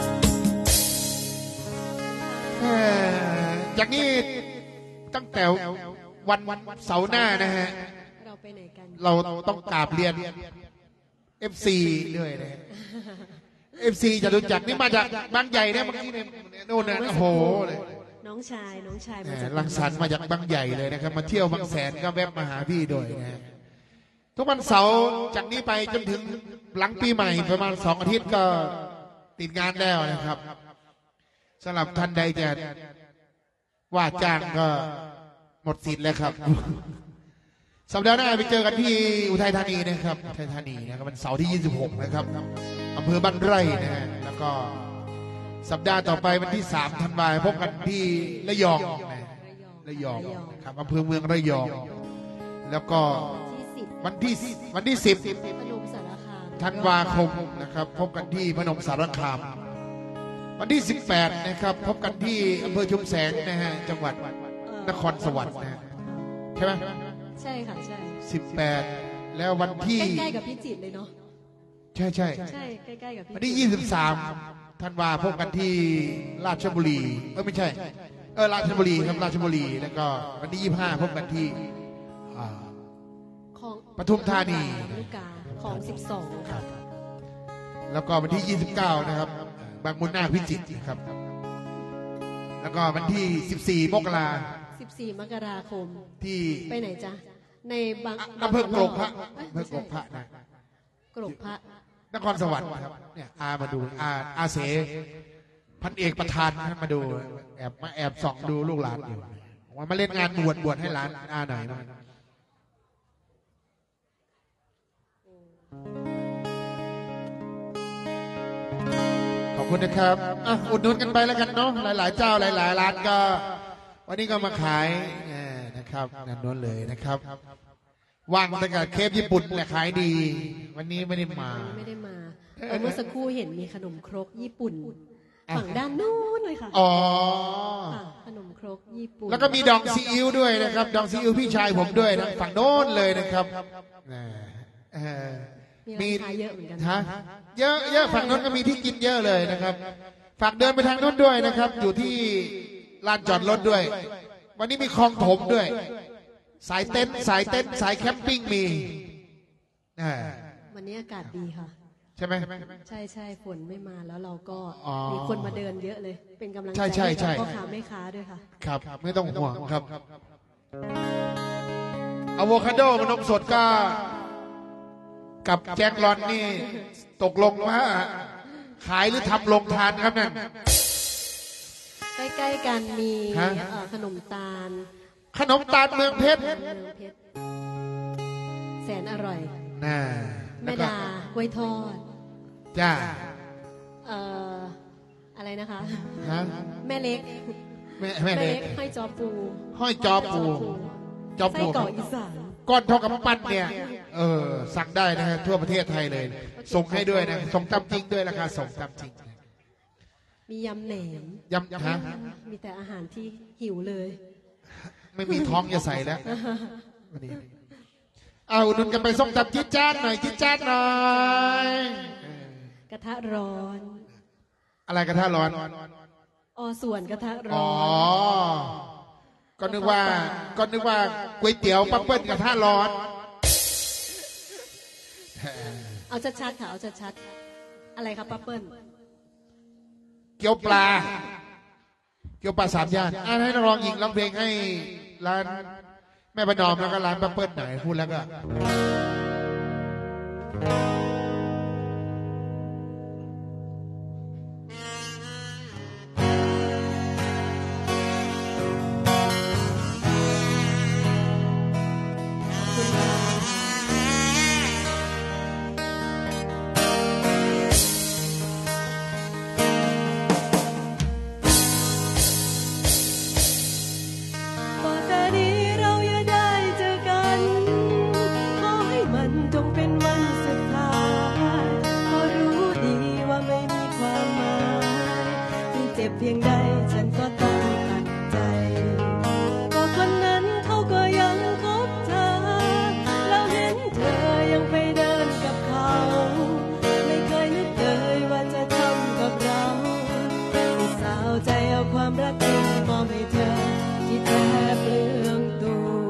จากนี้ตั้งแต่วันเสาร์หน้านะฮะเราไปไหนกันเราต้องกราบเรียน FC ด้วยนะ FC จะรู้จักนี่มาจากบางใหญ่เนี่ยเมื่อกี้เนี่ยโน่นนะโอ้โหเลยน้องชายรังสรรค์มาจากบางใหญ่เลยนะครับมาเที่ยวบางแสนก็แวะมาหาพี่ด้วยนะทุกวันเสาร์จากนี้ไปจนถึงหลังปีใหม่ประมาณ2 อาทิตย์ก็ติดงานแล้วนะครับสำหรับท่านใดจะว่าจ้างก็หมดสิทธิ์แล้วครับสัปดาห์หน้าไปเจอกันที่อุทัยธานีนะครับอุทัยธานีนะครับวันเสาร์ที่26นะครับอำเภอบ้านไร่นะฮะแล้วก็สัปดาห์ต่อไปวันที่3 ธันวาคมพบกันที่ระยองนะครับอำเภอเมืองระยองแล้วก็วันที่10 ธันวาคมนะครับพบกันที่พนมสารคามวันที่18นะครับพบกันที่อำเภอชุมแสงนะฮะจังหวัดนครสวรรค์นะใช่ไหมใช่ค่ะใช่ 18แล้ววันที่ใกล้ๆกับพิจิตรเลยเนาะใช่ใกล้ๆกับพิจิตรวันที่23 ธันวาคมพบกันที่ราชบุรีไม่ใช่ราชบุรีครับราชบุรีแล้วก็วันที่25พบกันที่ปทุมธานีของ12ครับแล้วก็วันที่29นะครับบางมุนนาพิจิตรครับแล้วก็วันที่14 มกราคมที่ไปไหนจ๊ะในบางอำเภอกรกพระนะกรกพระนครสวรรค์ครับเนี่ยมาดูอาเสพันเอกประธานมาดูแอบส่องดูลูกหลานอยู่โอ้มาเล่นงานบวชให้หลานอาหน่อยขอบคุณนะครับอุดหนุนกันไปแล้วกันเนาะหลายๆเจ้าหลายๆร้านก็วันนี้ก็มาขายนะครับนั่นนู้นเลยนะครับว่างแต่กับเคฟญี่ปุ่นแหละขายดี วันนี้ไม่ได้มาเมื่อสักครู่เห็นมีขนมครกญี่ปุ่นฝั่งด้านนู้นเลยค่ะขนมครกญี่ปุ่นแล้วก็มีดองซีอิ๊วด้วยนะครับดองซีอิ๊วพี่ชายผมด้วยนะฝั่งโน้นเลยนะครับมีขายเยอะเหมือนกันเยอะฝั่งโน้นก็มีที่กินเยอะเลยนะครับฝากเดินไปทางโน้นด้วยนะครับอยู่ที่ลานจอดรถด้วยวันนี้มีคลองถมด้วยสายเต็นท์สายแคมปิ้งมีวันนี้อากาศดีค่ะใช่ไหมใช่ฝนไม่มาแล้วเราก็มีคนมาเดินเยอะเลยเป็นกำลังใจให้พ่อค้าแม่ค้าด้วยค่ะครับไม่ต้องห่วงครับอะโวคาโดนมสดก็กับแจ็คลอนนี่ตกลงว่าขายหรือทำลงทานครับนั่นใกล้ๆกันมีขนมตาลเมืองเพชรแสนอร่อยแม่ดากล้วยทอดจ้าอะไรนะคะแม่เล็กห้อยจอปูไส้กรอกอีสานก้อนเท่ากับปั้นเนี่ยสั่งได้นะทั่วประเทศไทยเลยส่งให้ด้วยนะส่งตามจริงด้วยราคาส่งตามจริงมียำแหนมมีแต่อาหารที่หิวเลยไม่มีท้องจะใส่แล้วเอาอุดหนุนกันไปส่งตามจิ๊ดจ้านหน่อยกระทะร้อนอะไรกระทะร้อนส่วนกระทะร้อนก็นึกว่าก๋วยเตี๋ยวปั๊บเปิ้ลกระทะร้อนเอาชัดๆค่ะเอาชัดๆอะไรครับปั๊บเปิ้ลเกี๊ยวปลา3 ย่านให้นักร้องหญิงร้องเพลงให้ร้านแม่ประนอมแล้วก็ร้านปั๊บเปิ้ลหน่อยพูดแล้วก็เพียงใดฉันก็ต้องตัดใจก็คนนั้นเขาก็ยังคบเธอแล้วเห็นเธอยังไปเดินกับเขาไม่เคยนึกเลยว่าจะทำกับเราที่สาวใจเอาความรักที่มอบให้เธอที่แทบเปลืองตัว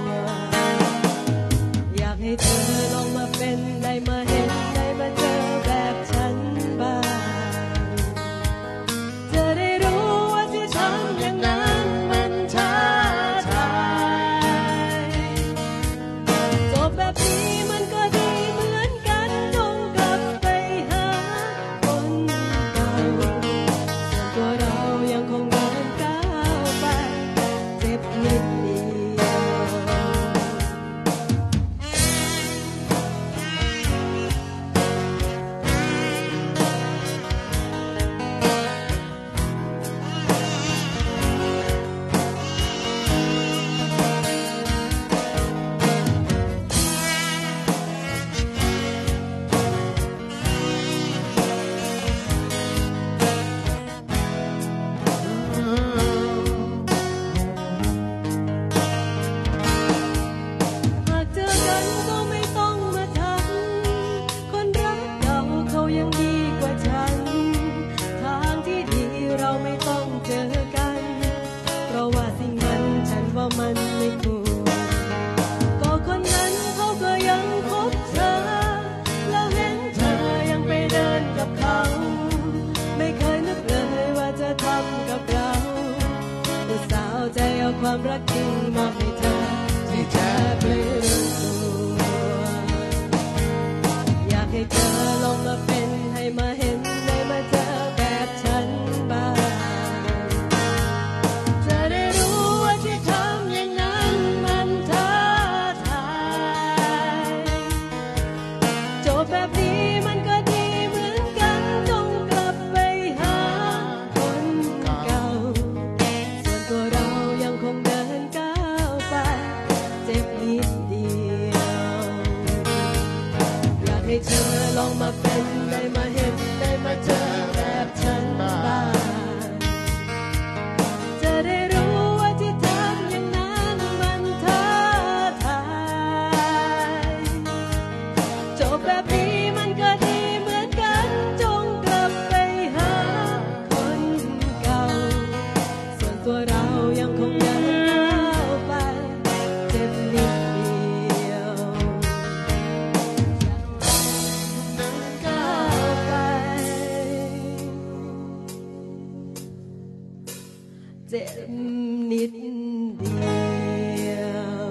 อยากให้เธอลองมาเป็นได้มาเห็นได้มาเจอแบบฉันบ้างอย่างนั้นมันท้าทายจบแบบนี้มันก็ดีเหมือนกันต้องกลับไปหาคนเก่าส่วนตัวเรายังคงเดินก้าวไปเจ็บนิดเดียวมันไม่ถูกก็คนนั้นเขาก็ยังคบเธอแล้วเห็นเธอยังไปเดินกับเขาไม่เคยนึกเลยว่าจะทำกับเราอุตส่าห์ใจเอาความรักจริงมอบให้เธอที่แทบลืมตัวอยากให้เธอลองมาเป็นให้มาเห็นได้มาเจอแบบฉันบ้างจะได้รู้ว่าที่เธอจ็บนิดเดียว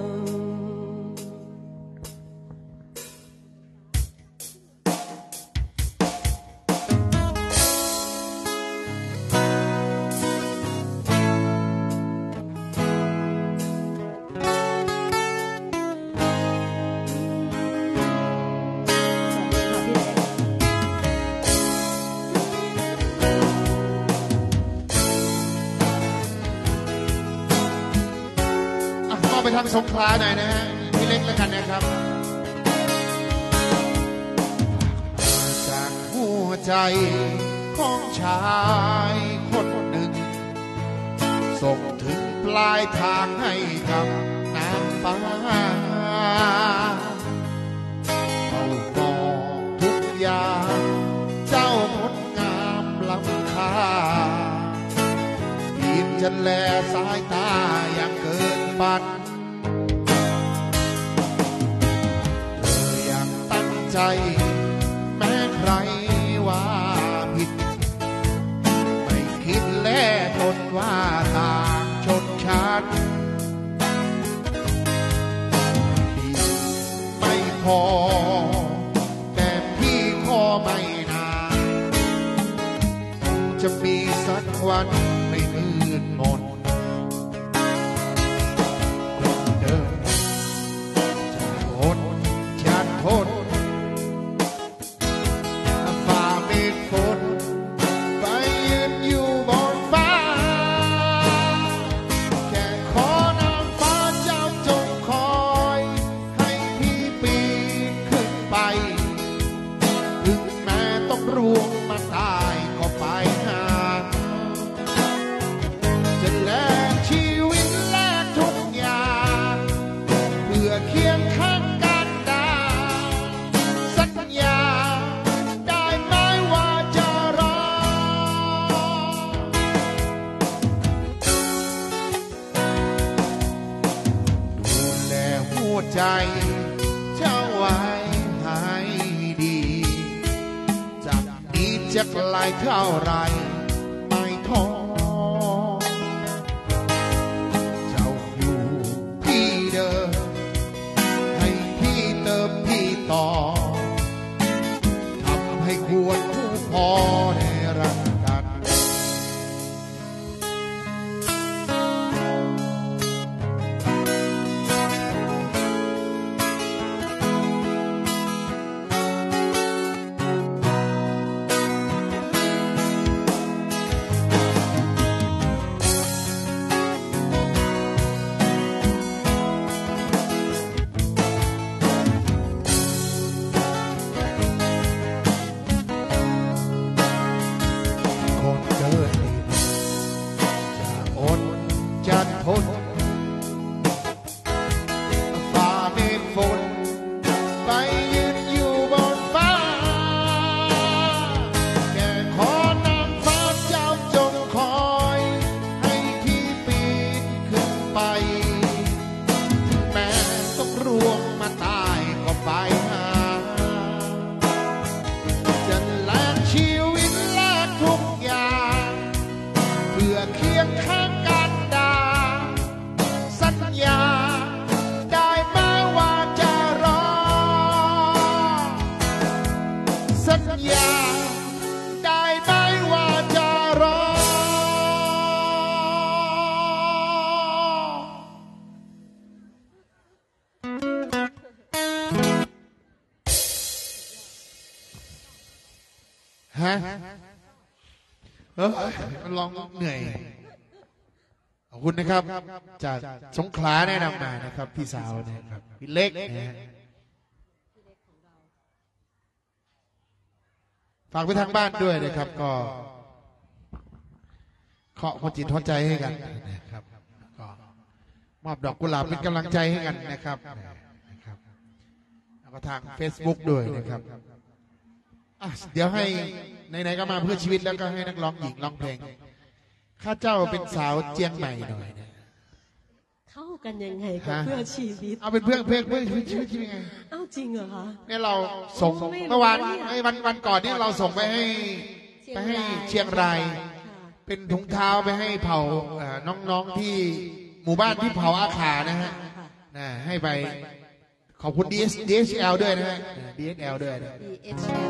ไปทางสงขลาหน่อยนะฮะพี่เล็กแล้วกันนะครับจากหัวใจของชายคนหนึ่งส่งถึงปลายทางให้กับน้ำฟ้าเอาบอกทุกอย่างเจ้างดงามล้ำค่ายิ้มจะแลสายตาอย่างเกินฝันใจแม้ใครว่าผิดไม่คิดแลทนว่าต่างชนชั้นไม่พอแต่พี่ขอไม่นานจะมีสักวันไม่มืดมนเดิมจะอดจะทนใจเจ้าไว้ให้ดีจากนี้จะไกลเท่าไรไม่ท้อเจ้าอยู่ที่เดิมให้พี่เติมพี่ต่อทำให้ควรคู่พอได้รักกันลองเหนื่อยขอบคุณนะครับจากสงขลาแนะนำมานะครับพี่สาวนะครับพี่เล็กนะฝากไปทางบ้านด้วยนะครับก็เคาะหัวจิตหัวใจให้กันนะครับก็มอบดอกกุหลาบเป็นกำลังใจให้กันนะครับแล้วก็ทาง Facebook ด้วยนะครับเดี๋ยวให้ไหนๆก็มาเพื่อชีวิตแล้วก็ให้นักร้องหญิงร้องเพลงข้าเจ้าเป็นสาวเจียงใหม่หน่อยนะเข้ากันยังไงกับเพื่อชีวิตเอาเป็นเพื่อชีวิตยังไงเอาจริงเหรอคะเนี่ยเราส่งเมื่อวานวันก่อนเนี่ยเราส่งไปให้เชียงรายเป็นถุงเท้าไปให้เผาน้องๆที่หมู่บ้านที่เผาอาขานะฮะให้ไปขอบคุณ DSL ด้วยนะฮะ DSL ด้วยนะ DHL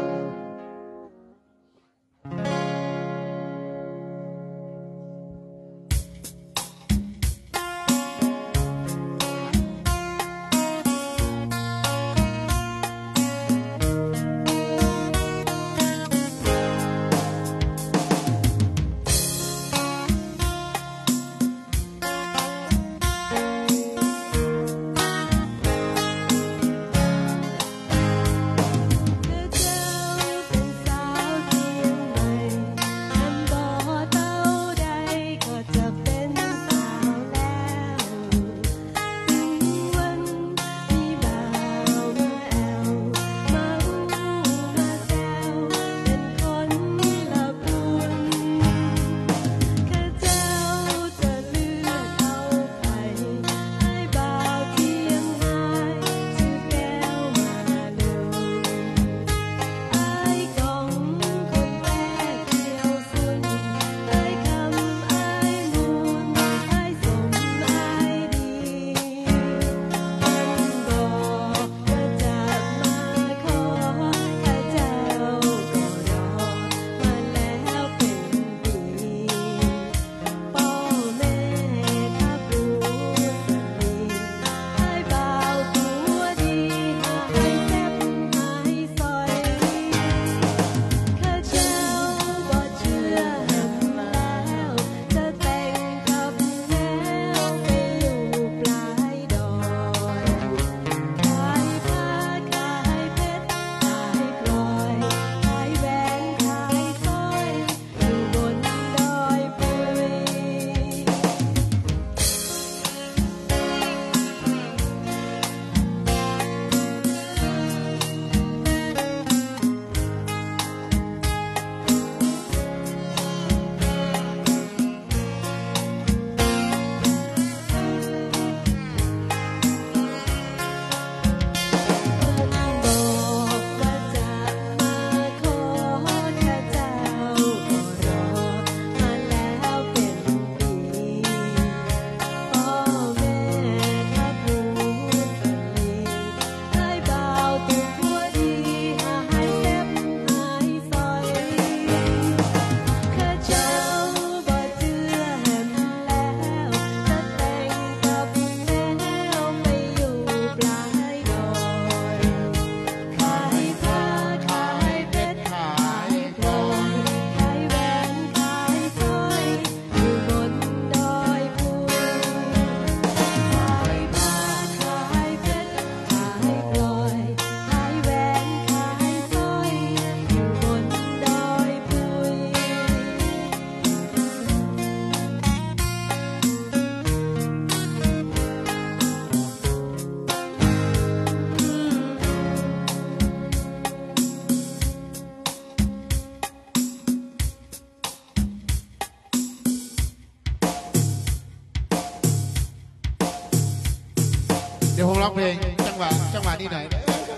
เดี๋ยวผมร้องเพลงจังหวะนี้หน่อย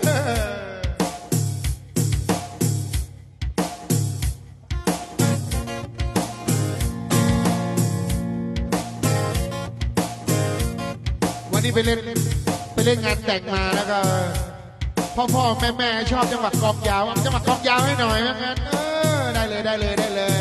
วันนี้ไปเล่นงานแต่งมาแล้วก็พ่อแม่ชอบจังหวัดกองยาวจังหวัดกองยาวให้หน่อยงั้นได้เลย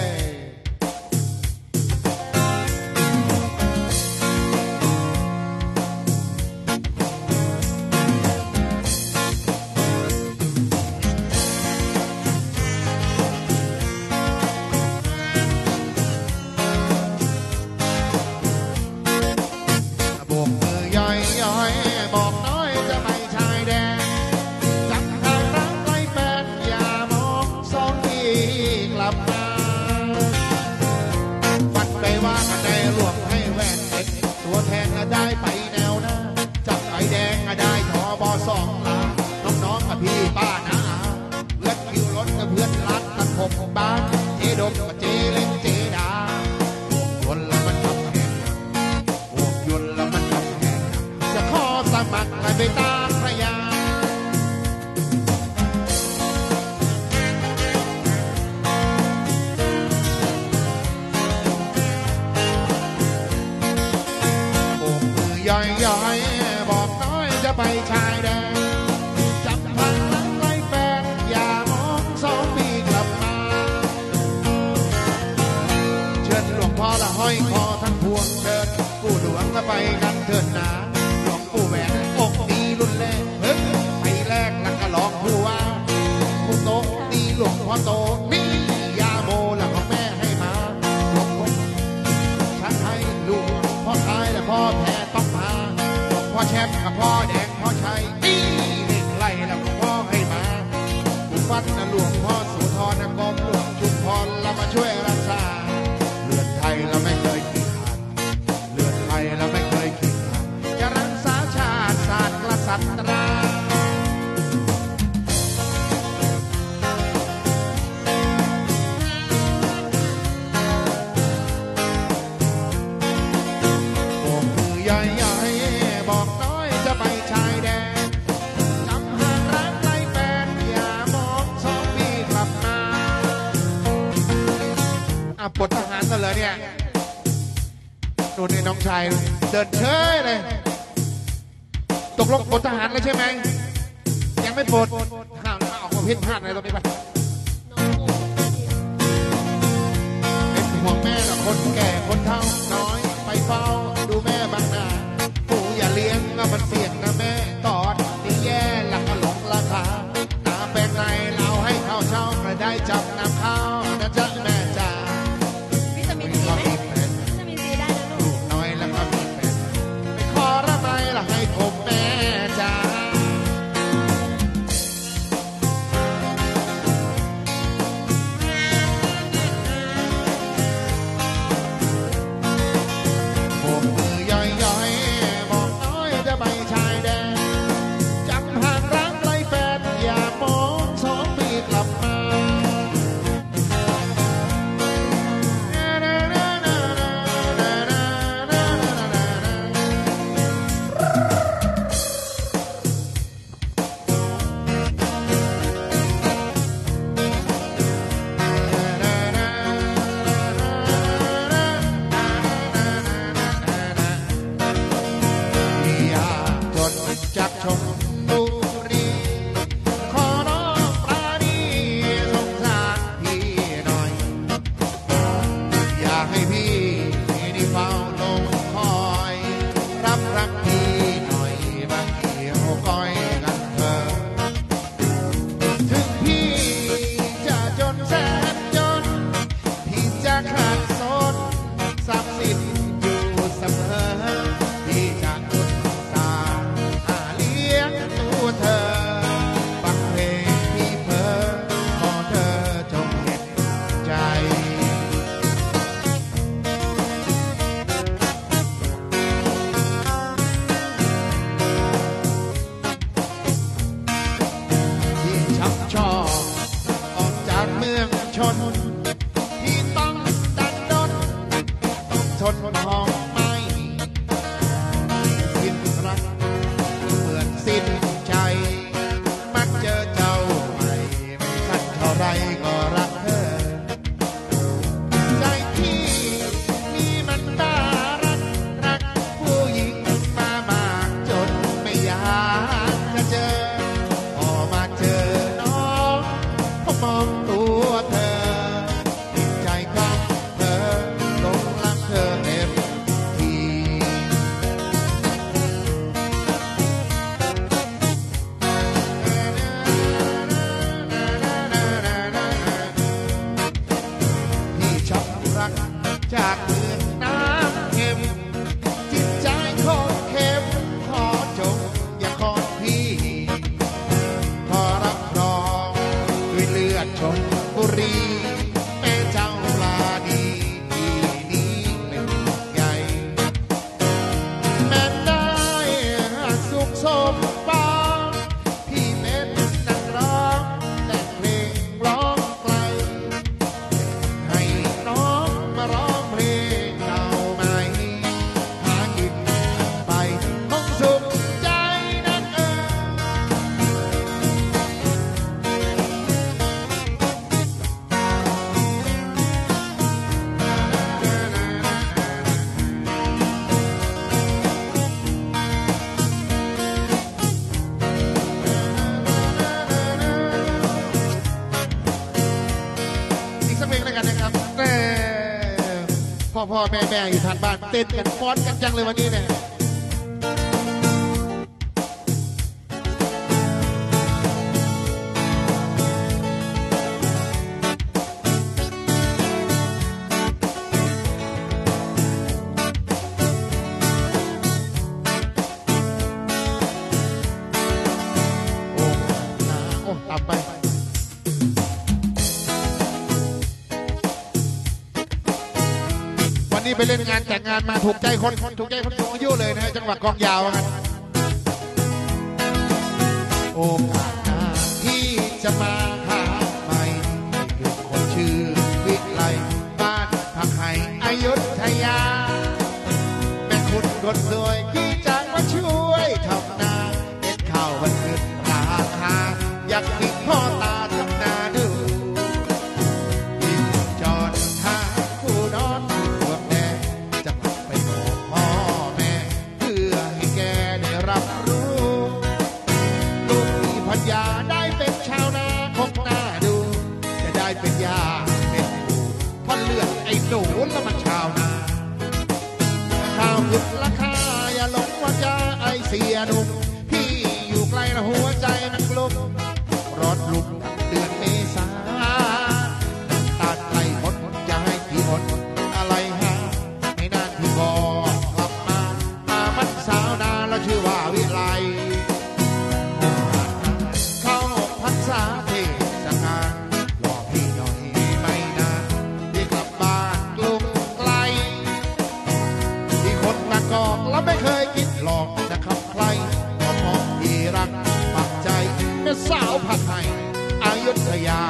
ได้ไปแนวหน้าจับไฟแดงได้ทบ2 ลาน้องๆพี่ป้านาเพื่อนคิวรถกับเพื่อนรักกัน6 บ้านเจดมกับเจเล็กเจดาพวกยนต์แล้วมันทำแหงจะขอสมัครไปตามพระยาไปชายแดนจำทางหลังไกลแฟนอย่ามอง2 ปีกลับมาเชิญหลวงพ่อละห้อยคอทั้งพวงเชิญปู่หลวงก็ไปกันเถิดนาหลวงปู่แหวนอกดีรุ่นแรกเฮ้ยไปแรกแล้วก็ลองผู้ว่าผู้โตดีหลวงพ่อโตนี่ยาโมแล้วก็แม่ให้มาหลวงพ่อชักให้ลูกพ่อชายและพ่อแพ้ต้องมาหลวงพ่อแชมป์กับพ่อแดงพ่อชัยนี่เด็กไล่แล้วก็พ่อให้มาผู้ฟัดนะหลวงพ่อโสุธรนะกรมหลวงชุมพรเรามาช่วยรักษาเลือดไทยเราไม่เคยขี้ขาดเลือดไทยเราไม่เคยขี้ขาดจะรักษาชาติศาสตร์กษัตริย์ใหญ่ๆบอกน้อยจะไปชายแดนจำหากรักไกลแฟนอย่ามอง2 ปีกลับมาปลดทหารซะเลยเนี่ยดูนี่น้องชายเดินเฉยเลยตกลงปลดทหารแล้วใช่ไหมยังไม่ปลดข้าวออกมาพิษพลาดอะไรตรงนี้ปะเป็นห่วงแม่กับคนแก่คนเฒ่าน้อยไปเฝ้าดูแม่บ้างนะปู่อย่าเลี้ยงนะมันเสี่ยงนะแม่ตอดนี่แย่หลักก็หลงราคาน้ำแปลงในเราให้ข้าวเช่าไม่ได้จับน้ำข้าวนะจ๊ะแม่จ๋าวิตามินซีไหมวิตามินซีได้นะลูกน้อยแล้วก็มีแฟนไปขอระบายละให้ผมแม่จ๋าจากชมบุรีขอร้องปราณีสงสารพี่หน่อยอยากให้พี่นี่เฝ้าลงคอยรับรักพี่หน่อยบางเกี่ยวก้อยกันเถอะถึงพี่จะจนแสนจนพี่จะขาดสนทรัพย์สินอยู่เสมอพี่จะเธอฟังเพลงพี่เพ้อขอเธอจงเห็นใจที่ชักชอบออกจากเมืองชนที่ต้องดันดนต้องทนหอมไม่สิ้นรักเหมือนสิ้นมักเจอเจ้าใหม่ไม่สักเท่าไรก็รักเธอใจที่นี่มันน่ารักผู้หญิงมามากจนไม่อยากจะเจอพอมาเจอน้องก็มองตัวเธอติดใจของเธอหลงรักเธอเต็มพ่อแม่อยู่ทางบ้านเต้นกันฟ้อนกันจังเลยวันนี้เนี่ยไปเล่นงานแต่งงานมาถูกใจคนสูงอายุเลยนะจังหวัดกองยาวกันโอกาสหน้าที่จะมาหาใหม่อยู่คนชื่อวิไลบ้านพักไห่อยุธยาแม่คุณคนสวยที่จะมาช่วยทำนาเห็นข่าววันขึ้นราคาอยากมีพ่อตาทำนาดูจอดหาผู้นอนอย่าได้เป็นชาวนาคงน่าดูจะได้เป็นยาเป็นผู้พอเลือดไอ้หนูแล้วมันชาวนาข้าวขึ้นราคาอย่าหลงว่าจะไอเสียหนุ่มพี่อยู่ไกลละหัวใจมันกลุ้มร้อนรุ่มเดือนเมษาตาไกลหมดจะให้พี่อดอะไรหาไม่นานพี่ก็กลับมามันสาวนาแล้วชื่อว่าวิไลเราไม่เคยคิดหลอกนะครับใครก็มองที่รักปักใจแม่สาวผักไห่อยุธยา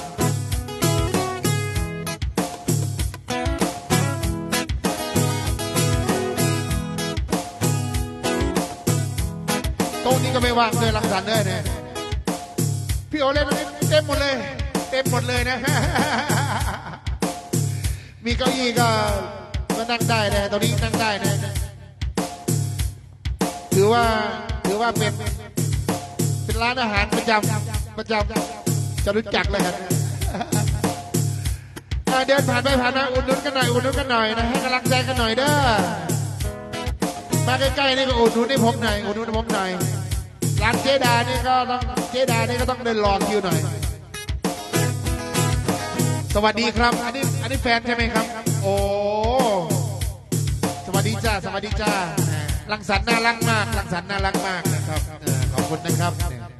โต๊ะนี้ก็ไม่ว่างเลยรังสรรค์เลยเนี่ยพี่โอเล่นเต็มหมดเลยนะ มีเก้าอี้ก็นั่งได้นะตรงนี้นั่งได้นะถือว่าเป็นร้านอาหารประจำจะรู้จักเลยครับเดินผ่านไปผ่านมาอุดหนุนกันหน่อยนะให้กำลังใจกันหน่อยเด้อมาใกล้ๆนี่ก็อุดหนุนให้ผมหน่อยร้านเจดานี่ก็ต้องเดินรอคิวหน่อยสวัสดีครับอันนี้แฟนใช่ไหมครับโอ้สวัสดีจ้ารังสรรค์น่ารักมากนะครับขอบคุณนะครับ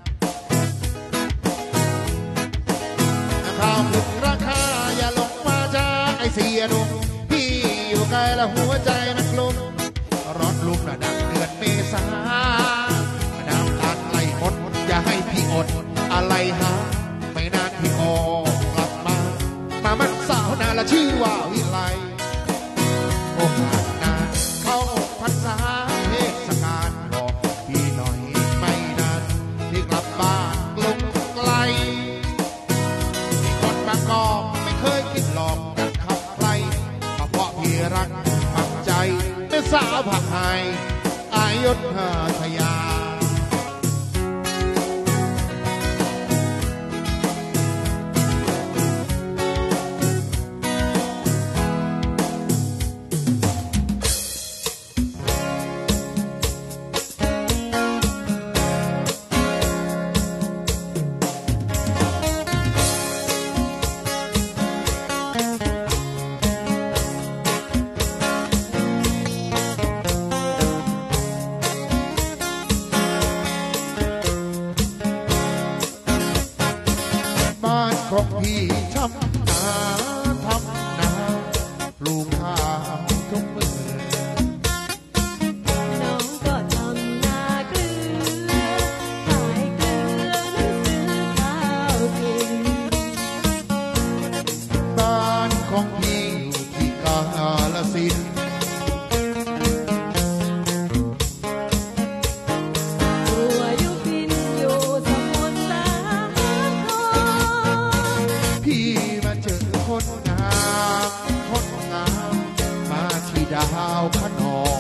ข้าวขึ้นราคาอย่าหลงมาจากไอเสียหนุ่มพี่อยู่ไกลละหัวใจมันกลุ้มร้อนลุ่มระดับเดือนเมษาน้ำตาไหลหมดอย่าให้พี่อดอะไรหาไม่นานพี่ก็กลับมามันสาวนาละชื่อว่าวิไลโอกาสหน้าเข้าพรรษาเทศกาลบอกพี่หน่อยไม่นานที่กลับบ้านกรุงไกลที่คนบางกอกไม่เคยคิดหลอกกันขับใครเพราะพี่รักปักใจแม่สาวผักไห่อยุธยาของพี่ทำนาปลูกข้าวทุกมือน้องก็ทำนาเกลือขายเกลือนั้นซื้อข้าวกินบ้านของพี่อยู่ที่กาฬสินธุ์ดาวขนอง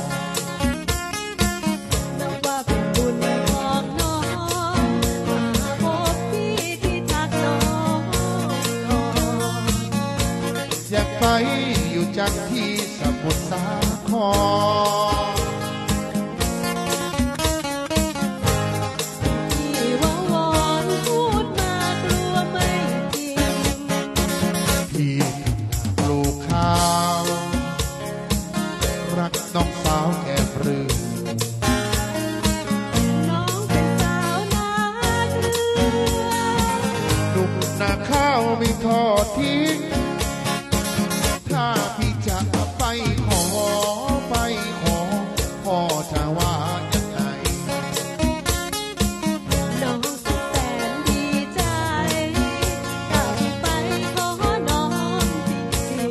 นับว่าเป็นบุญของน้องมาพบพี่ที่ทักน้องอยากไปอยู่จันทร์ที่สที่ว่าวอนพูดมากลัวไม่จริงพี่ปลูกข้าวรักน้องสาวแก่ปรือน้องเป็นสาวนาเกลือหนุ่มนาข้าวไม่ทอดทิ้งถ้าพี่จะไปขอพ่อจะว่ายังไงน้องสุดแสนดีใจถ้าพี่ไปขอน้องจริง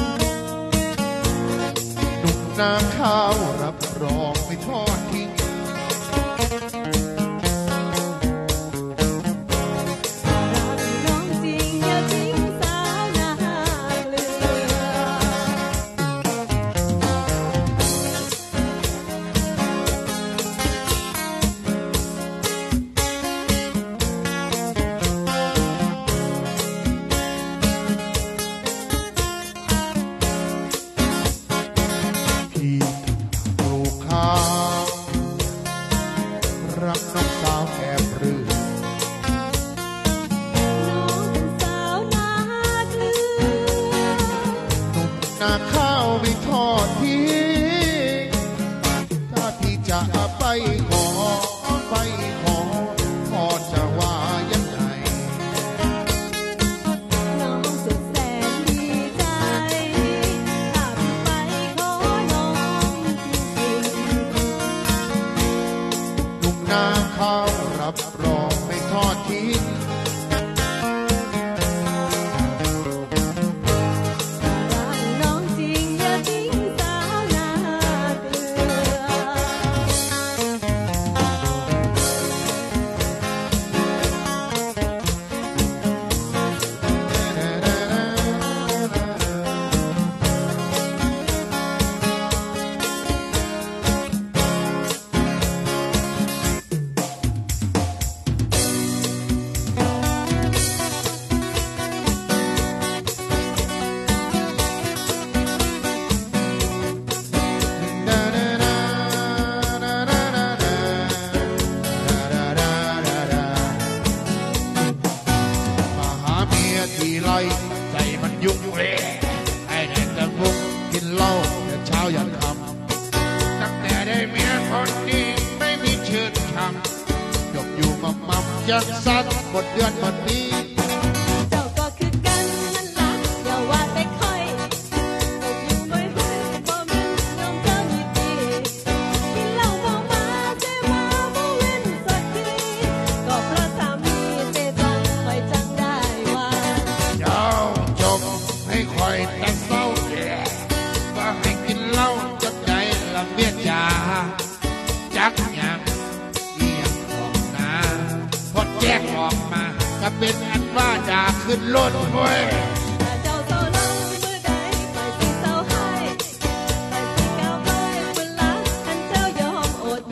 ๆหนุ่มนาข้าวรับรองไม่ทอดทิ้งน้องจริงอย่าทิ้งสาวนาเกลือพี่ปลูกข้าวรักน้องสาวแก่ปรือน้องเป็นสาวนาเกลือหนุ่มนาข้าวไม่ทอดทิ้งถ้าพี่จะไปขอพ่อจะว่ายังไงน้องสุดแสนดีใจถ้าพี่ไปขอน้องจริงหนุ่มนาข้าวรับรองไม่ทอดทิ้งรักน้องจริงอย่าทิ้งสาวนาเกลืมาหาเมียทีไรใจมันยุ่งเร่ไอ้เนี่ยจะงุกกินเหล้าแต่เช้ายันค่ำตั้งแต่ได้เมียคนนี้ไม่มีชื่นช่ำยกอยู่มั่มยันสัตว์หมดเดือนหมดปีเจ้าก็คือกันนั่นล่ะอย่าว่าแต่ค่อยตกอยู่บ่อยๆบ่มีน้องเจ้ามีดีกินเหล้าเมามาใจว่าบ่เว้นสักทีก็เพราะสามีเสียจังค่อยจังได้ว่าเจ้าจบให้คอยแต่เศร้าแก่ว่าให้กินเหล้าจนใจละเมียดยาจักยังเอียงของนาพอแจ้งออกมาก็เป็นอันว่าด่าขึ้นรถเว้ยถ้าเจ้าเศร้าเหล้ามื้อใดไปสิเศร้าให้ไปสิก้าวไปคนละอันเจ้ายอมอด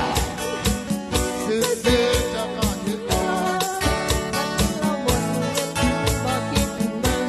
ซื้อๆจะก็ถือตัวเราหมดเงินบ่คิดมึง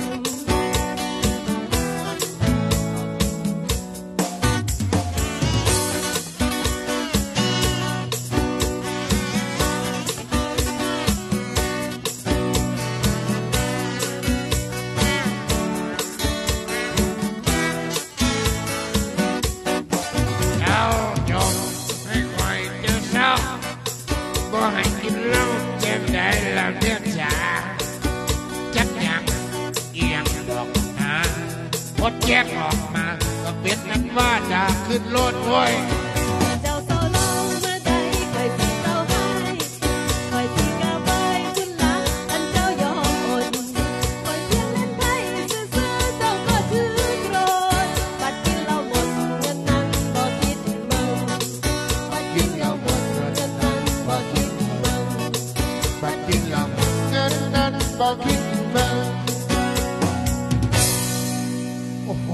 เจ้าจบให้คอยเจอเศร้าบ่ให้กินเหล้าเจ็บใจละเมียดยาจักยังเอียงดอกนาพอแจ้งออกมาก็เป็นอันว่าด่าขึ้นรถเว้ยเจ้าเศร้าเหล้าเมื่อใดค่อยสิเศร้าให้ค่อยสิก้าวไปคนละอันเจ้ายอมอดค่อยเพียงเล่นไพ่ซื่อๆเจ้าก็ถือโกรธบัดกินเหล้าหมดเงินนั้นบ่คิดมึงบัดกินเหล้าหมดเงินนั้นบ่คิดมึงบัดกินเหล้าเงินนั้นบ่คิดมึงโอ้โห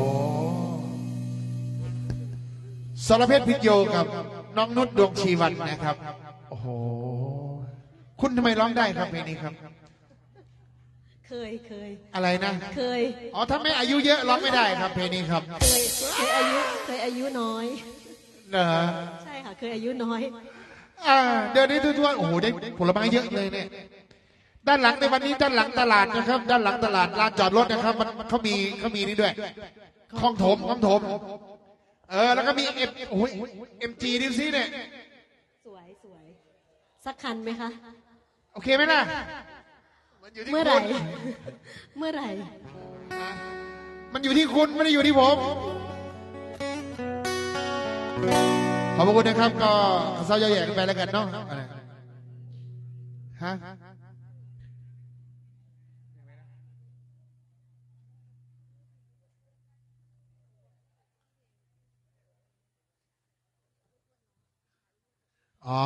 สรเพชรพิษโยกับน้องนุชดวงชีวันนะครับโอ้โหคุณทำไมร้องได้ครับเพลงนี้ครับเคยอะไรนะเคยอ๋อถ้าไม่อายุเยอะร้องไม่ได้ครับเพลงนี้ครับเคยอายุอายุน้อยนะฮะใช่ค่ะเคยอายุน้อยเดี๋ยวนี้ทั่วๆโอ้โหได้ผลไม้เยอะเลยเนี่ยด้านหลังในวันนี้ด้านหลังตลาดนะครับด้านหลังตลาดลานจอดรถนะครับมันเขามีนี่ด้วยคลองถมแล้วก็มีMGดิวซี่เนี่ยสวยสักคันไหมคะโอเคไหมล่ะเมื่อไหร่มันอยู่ที่คุณไม่ได้อยู่ที่ผมขอบคุณนะครับก็เศร้าแย่กันไปแล้วกันเนาะฮะอ๋อ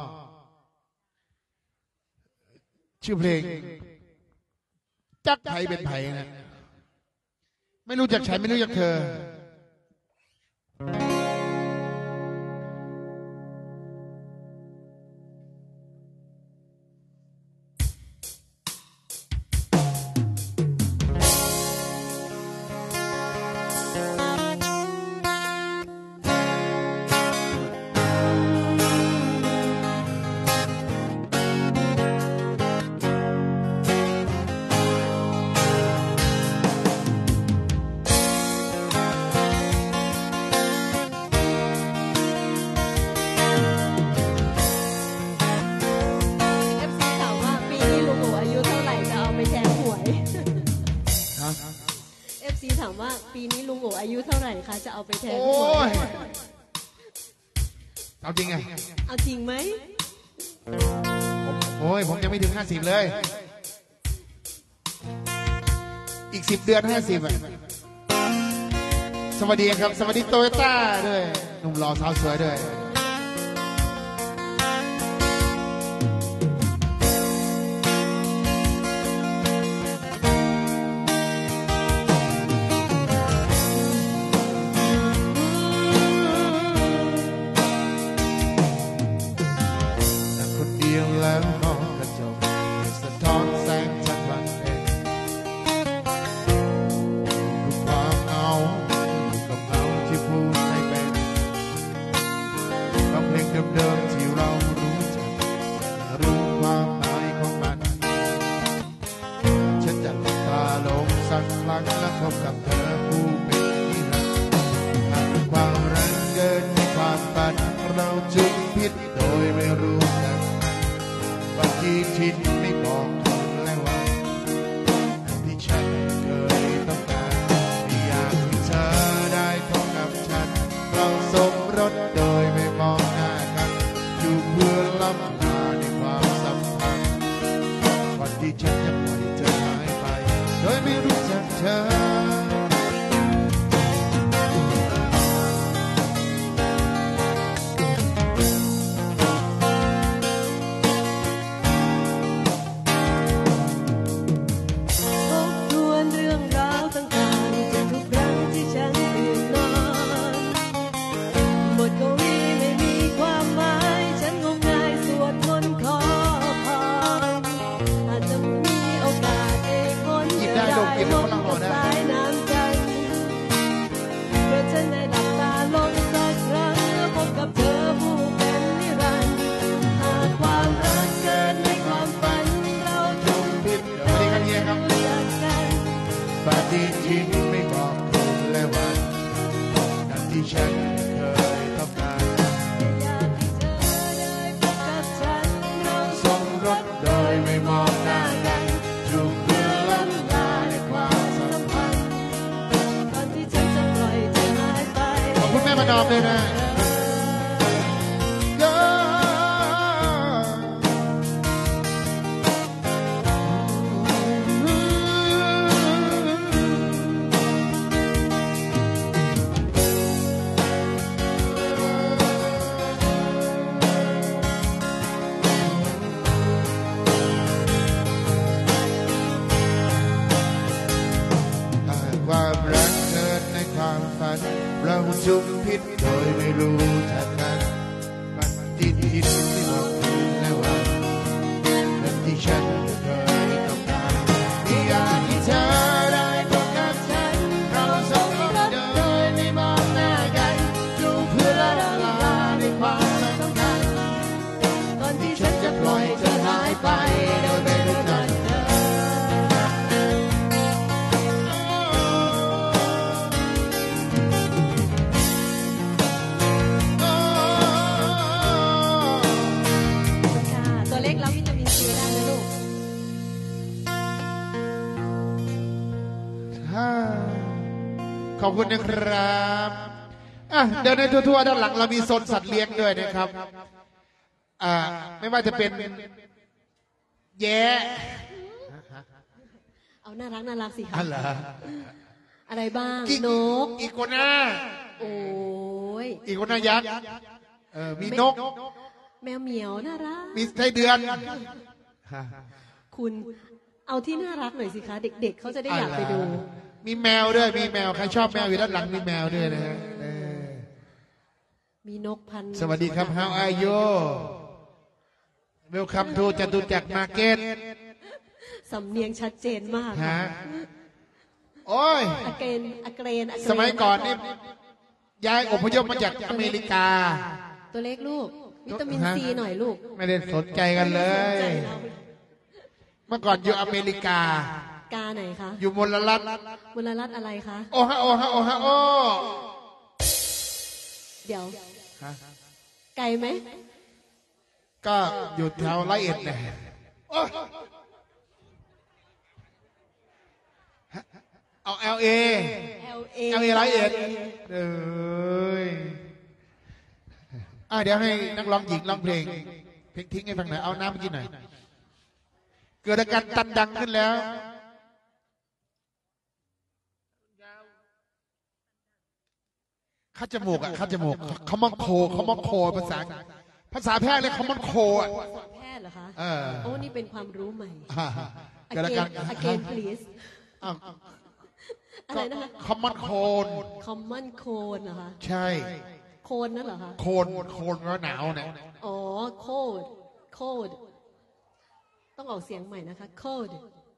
ชื่อเพลงจักไผ่เป็นไผ่นะไม่รู้จักฉันไม่รู้จักเธอปีนี้ลุงโออายุเท่าไหร่คะจะเอาไปแทนเอาจริงไงเอาจริงไหมผมยังไม่ถึง50เลยอีก10 เดือน50อ่ะสวัสดีครับสวัสดีโตโยต้าด้วยหนุ่มหล่อสาวสวยด้วยคุณนะครับเดินในทั่วๆด้านหลังเรามีโซนสัตว์เลี้ยงด้วยนะครับไม่ว่าจะเป็นแย้เอาน่ารักสิคะอะไรบ้างนกอีกัวน่าโอ้ยอีกัวน่ายักษ์มีนกแมวเหมียวน่ารักมีไส้เดือนคุณเอาที่น่ารักหน่อยสิคะเด็กๆเขาจะได้อยากไปดูมีแมวด้วยมีแมวใครชอบแมวอยู่ด้านหลังมีแมวด้วยนะฮะมีนกพันสวัสดีครับ How are you Welcome to จตุจักรมาร์เก็ตสำเนียงชัดเจนมากฮะโอ้ยอเกรนสมัยก่อนนี่ย้ายอพยพมาจากอเมริกาตัวเล็กลูกวิตามินซีหน่อยลูกไม่ได้สนใจกันเลยเมื่อก่อนอยู่อเมริกากาไหนคะอยู่มลรัฐอะไรคะโอฮาโอเดี๋ยวไกลไหมก็อยู่แถว101เนี่ยเอา LA 101เดี๋ยวให้นักร้องหญิงร้องเพลงทิ้งให้ฟังหน่อยเอาน้ำมากินหน่อยเกิดอาการตันดังขึ้นแล้วคัดจมูกเขามาโคภาษาแพทย์เลยเขามาโคแพทย์เหรอคะโอ้นี่เป็นความรู้ใหม่เกิดอาการ again please อะไรนะคะ common cold เหรอคะใช่โคลนั่นเหรอคะโคลก็หนาวเนี่ยอ๋อcold ต้องออกเสียงใหม่นะคะ cold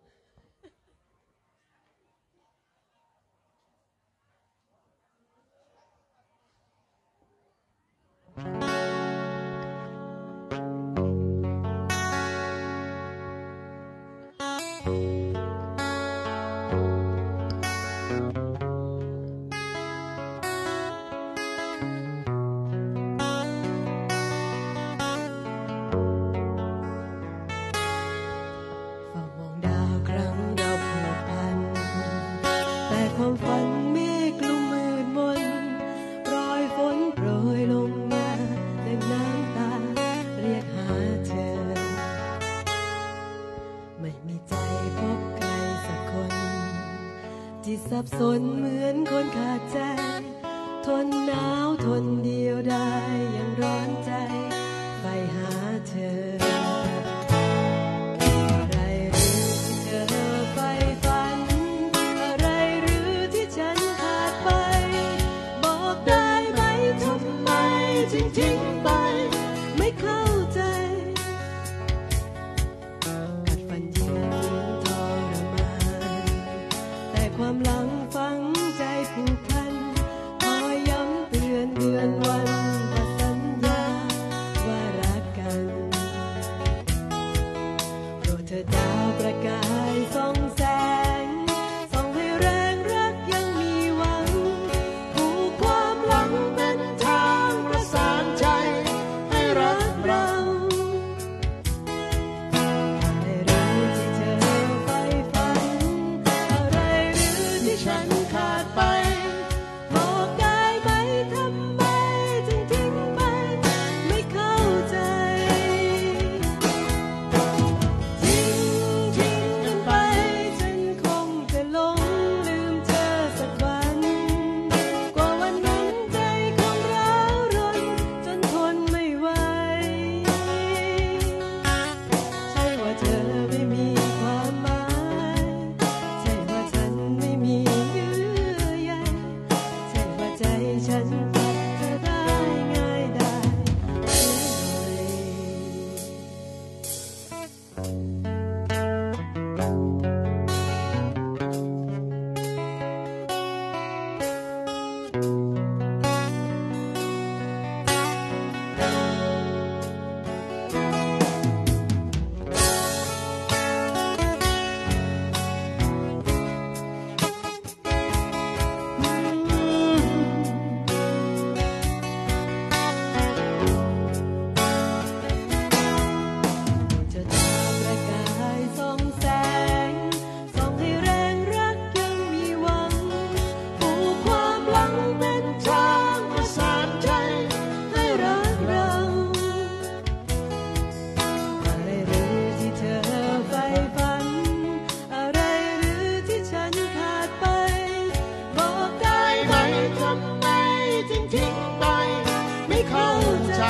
สับสนเหมือนคนขาดใจทนหนาวทนเดียวได้ยังร้อนใจไปหาเธออะไรหรือที่เธอไฟฝันอะไรหรือที่ฉันขาดไปบอกได้ไหมทำไมจึงทิ้งไปไม่เข้าใจกัดฟันยิ่งเหมือนทรมานแต่ความหลังฝังใจผูกพันคอยย้ำเตือนวันว่าสัญญาว่ารักกันโปรดเธอดาวประกายส่องแสงส่องให้แรงรักยังมีหวังผูกความหลังเป็นทางประสานใจเข้าใจ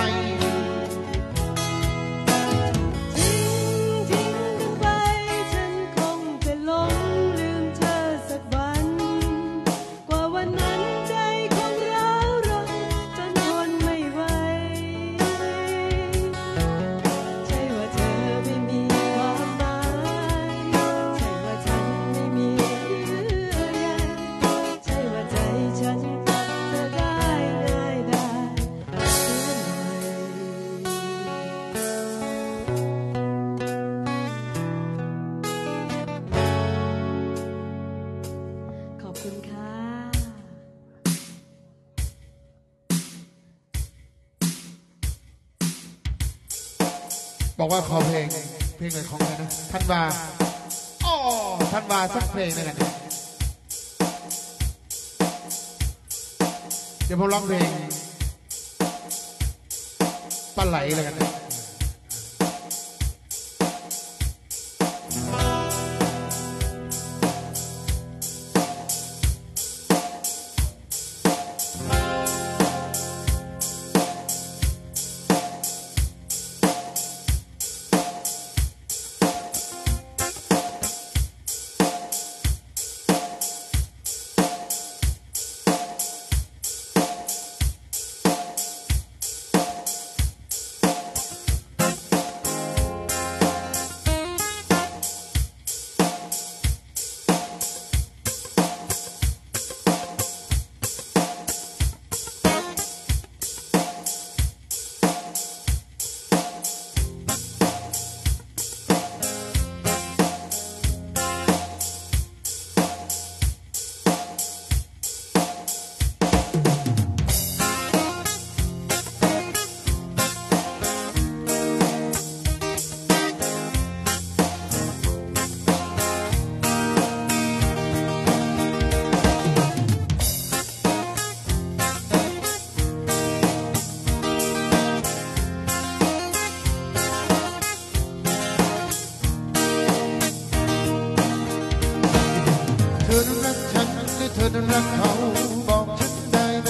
ทิ้งกันไปฉันคงจะหลงลืมเธอสักวันกว่าวันนั้นใจคงร้าวรนจนทนไม่ไหวใช่ว่าเธอไม่มีความหมายใช่ว่าฉันไม่มีเยื่อใยใช่ว่าใจฉันตัดเธอได้ง่ายได้ขอบคุณค่ะบอกว่าขอเพลงอะไรของอะไรนะท่านว่าอ๋อท่านว่าสักเพลงหนึงกันเดี๋ยวผมร้องเพลงปลาไหลเลยกันนะเธอนั้นรักฉันหรือเธอนั้นรักเขาบอกฉันได้ไหม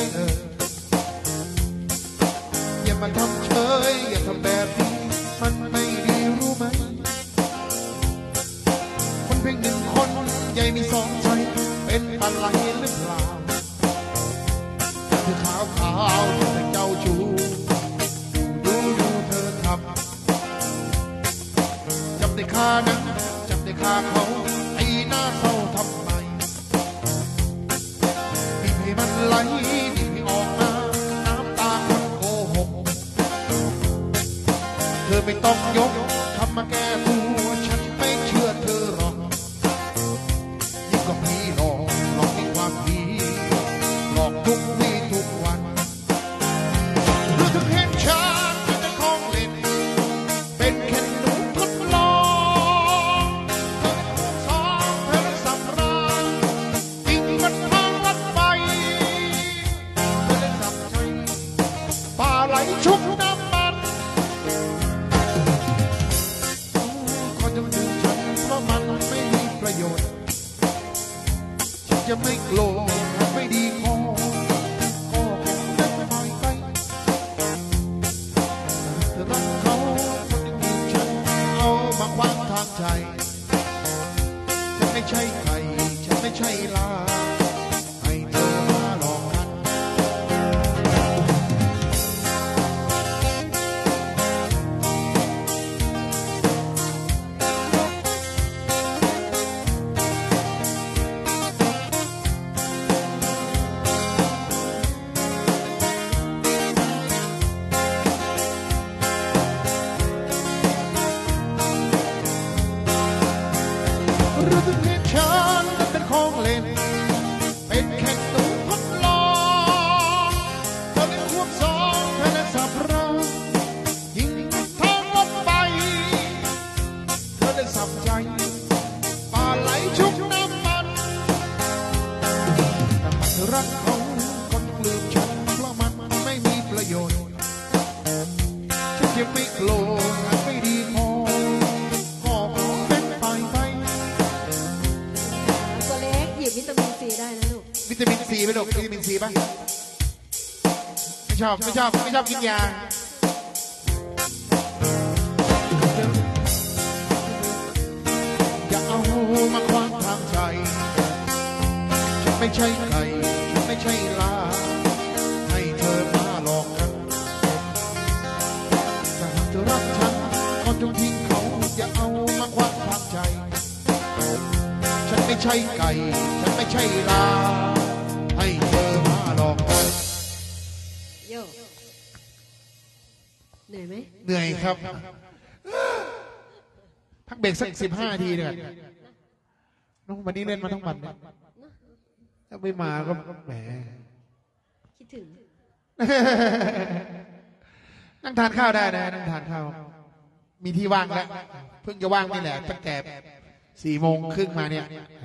อย่ามาทำเฉยอย่าทำแบบนี้มันไม่ดีรู้ไหมคนเพียงหนึ่งคนใหญ่มีสองใจเป็นอะไรหรือเปล่าเธอขาวเธอเป็นเจ้าชู้ดูเธอทำจับได้คานั้นจับได้คาเขาไอ้หน้าเศร้าทำไมบีบให้มันไหลบีบให้ออกมาน้ำตาคนโกหกเธอไม่ต้องยกคำมาแก้ตัวฉันไม่เชื่อเธอหรอกยิ่งกว่าผีหลอกยิ่งกว่าผีหลอกทุกวี่ทุกวันรู้ถึงเห็นฉันเป็นของเล่นเป็นแค่หนูทดลองเธอสองเธอสับรางยิ่งกว่าทางรถไฟเธอได้สับใจป่าไหลชุบน้ำมันขอจะมาถึงฉันเพราะมันไม่มีประโยชน์ฉันจะไม่โกรธหากไม่ดีพอก็คงจะปล่อยไปเธอรักเขาคนยังมีฉันเอามาขวางทางใจฉันไม่ใช่ใครฉันไม่ใช่ลาให้เธอมาหลอกกันชอบกินยาอย่าเอามาขวางทางใจฉันไม่ใช่ไก่ฉันไม่ใช่ลาให้เธอมาหลอกกันถ้าหากเธอรักฉันก็จงทิ้งเขาอย่าเอามาขวางทางใจฉันไม่ใช่ไก่ฉันไม่ใช่ลาให้เธอมาหลอกกันโยเหนื่อยไหมเหนื่อยครับพักเบรกสัก15 นาทีเลยน้องวันนี้เล่นมาทั้งวันถ้าไม่มาก็แหมคิดถึงนั่งทานข้าวได้นะนั่งทานข้าวมีที่ว่างแล้วเพิ่งจะว่างนี่แหละตั้งแต่4 โมงครึ่งมาเนี่ย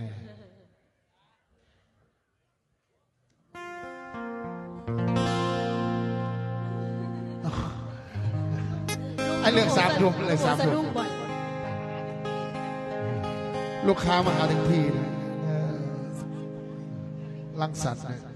ไอ้เรื่อง3 ทุ่มเลย3 ทุ่มลูกค้ามาหาถึงที่เลยลังสัตว์เลย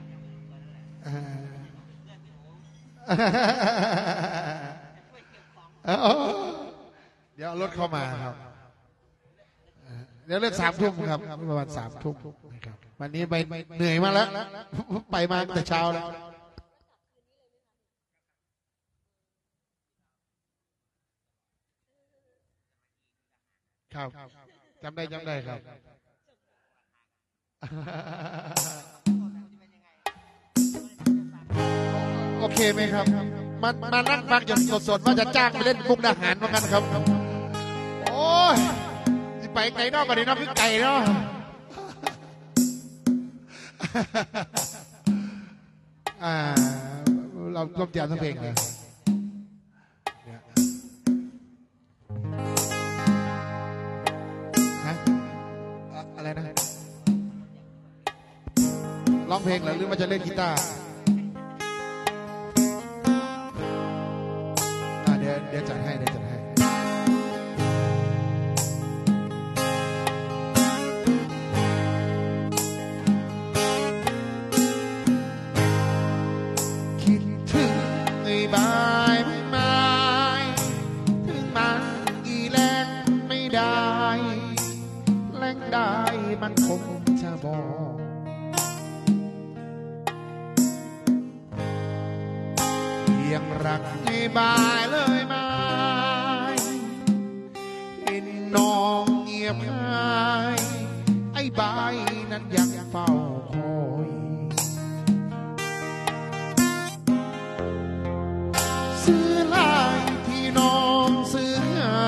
เดี๋ยวรถเข้ามาครับเดี๋ยวเลิก3 ทุ่มครับประมาณ3 ทุ่มนะครับวันนี้ไปเหนื่อยมาแล้วไปมาตั้งแต่เช้าแล้วครับจำได้ครับโอเคไหมครับมานั่งฟังอย่างสดๆว่าจะจ้างไปเล่นมุกดาหารเหมือนกันครับโอ้ยไปไก่นอกกันเลยนอกคือไก่เนาะเราร่วมเตรียมทั้งเพลงเลยอะไรนะร้องเพลงหรือว่าจะเล่นกีตาร์เดี๋ยวจัดให้คิดถึงไอ้บายไม้ถึงมันอีแรงไม่ได้แรงได้มันคงจะบอกยังรักไอ้บายเลยไหมเห็นน้องเงียบหายไอ้บายนั้นยังเฝ้าคอยซื้อลายที่น้องซื้อให้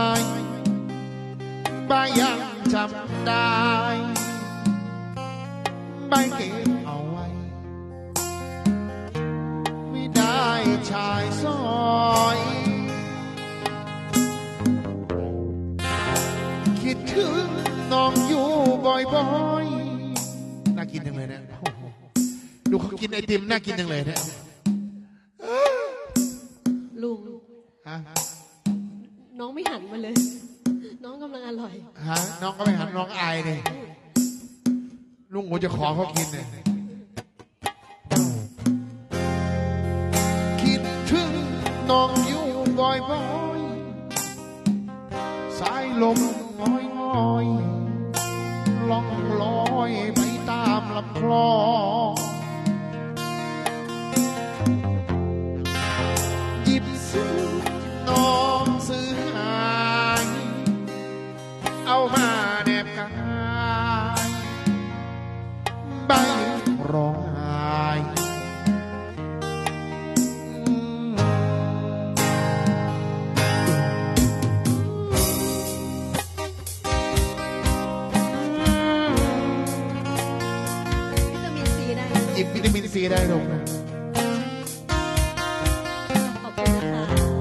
บายยังจำได้บายเก็บเอาไว้ไม่ได้ชายซอยคิดถึงน้องอยู่บ่อยๆน่ากินจังเลยนะดูเขากินไอติมน่ากินจังเลยนะลุงฮะน้องไม่หันมาเลยน้องกำลังอร่อยฮะน้องก็ไม่หันน้องอายเลยลุงผมจะขอเขากินเลยคิดถึงน้องอยู่บ่อยๆสายลมง้อยๆล่องลอยไปตามลำคลองหยิบซื้อน้องซื้อหายเอามาแนบกายใบร้องไห้หยิบวิตามินซีได้ลงนะขอบคุณนะคะ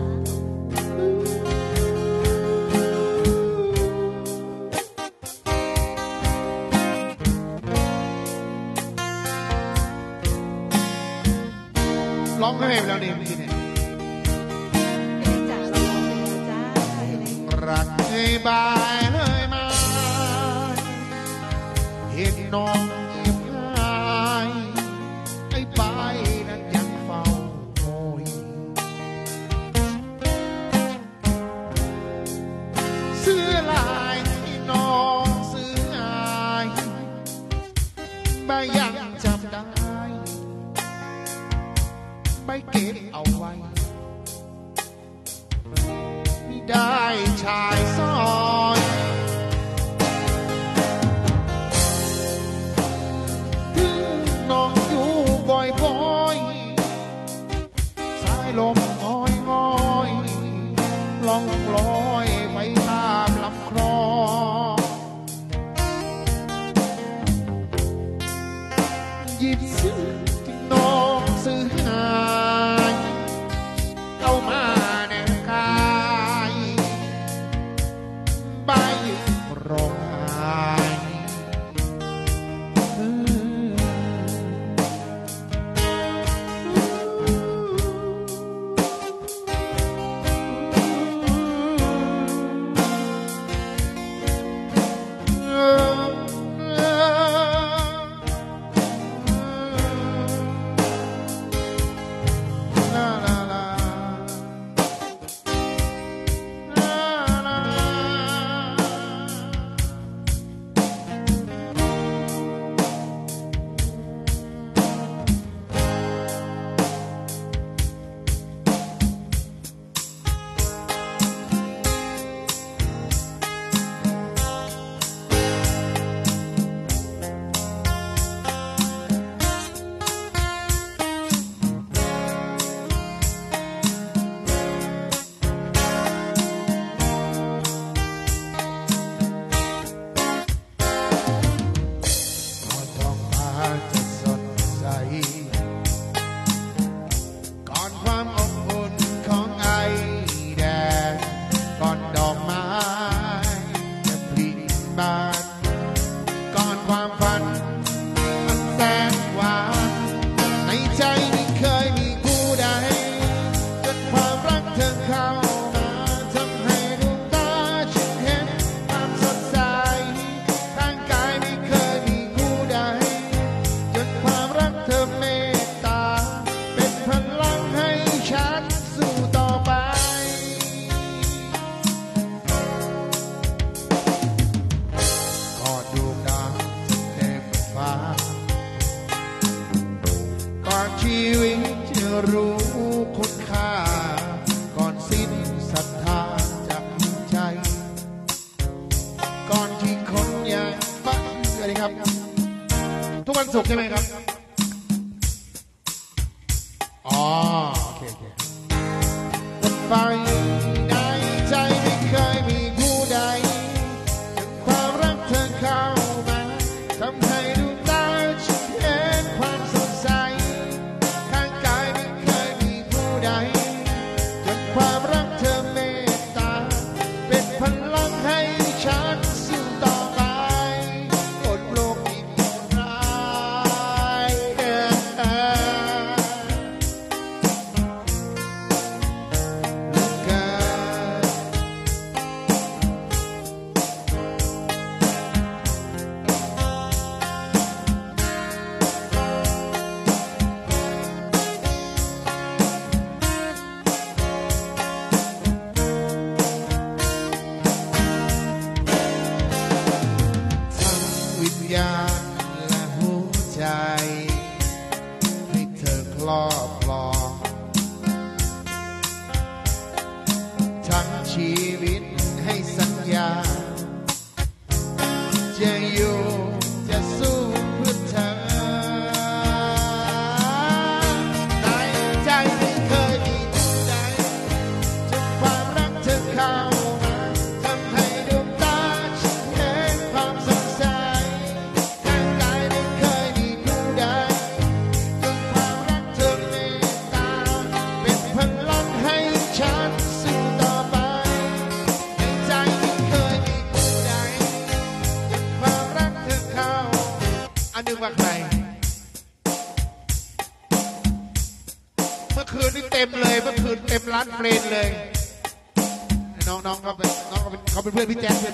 ร้องเพลงแล้วนี่เมื่อกี้เนี่ยรักไอ้บายเลยมาเห็นน้องเงียบหายไอ้บายนั้นยังเฝ้าไปเก็บเอาไว้ไม่ได้ชายซอยถึงน้องอยู่บ่อยๆสายลมง้อยๆล่องลอยไปตามลำคลองหยิบซื้อที่น้องซื้อให้เอามาแนบกายใบร้องไห้ชีวิตจะรู้คุณค่าก่อนสิ้นศรัทธาจากใจก่อนที่คนอย่างบ้าสวัสดีครับทุกวันศุกร์ใช่ไหมครับอ๋อโอเคไปในใจไม่เคยมีผู้ใดถึงความรักเธอเข้ามาทำให้ดวงตาฉันเห็นความสดใสข้างกายไม่เคยมีผู้ใดจนความรักเธอเมตตาเป็นพลังให้ฉันสู้ต่อไปอดโลกอีกร้ายวิญญาณและหัวใจให้เธอครอบครองทั้งชีวิตให้สัญญาจะอยู่จะสู้เพื่อเธอในใจไม่เคยมีผู้ใดจนความรักเธอเข้ามาทำให้ดวงตาฉันเห็นความสดใสข้างกายไม่เคยมีผู้ใดจนความรักเธอเมตตาเป็นพลังให้ฉันสู้ต่อไปในใจไม่เคยมีผู้ใดจนความรักเธอเข้าอันหนึ่งว่าใครเมื่อคืนนี่เต็มเลยเมื่อคืนเต็มร้านเพลงเลยน้องเขาเป็นเพื่อนพี่แจ๊ค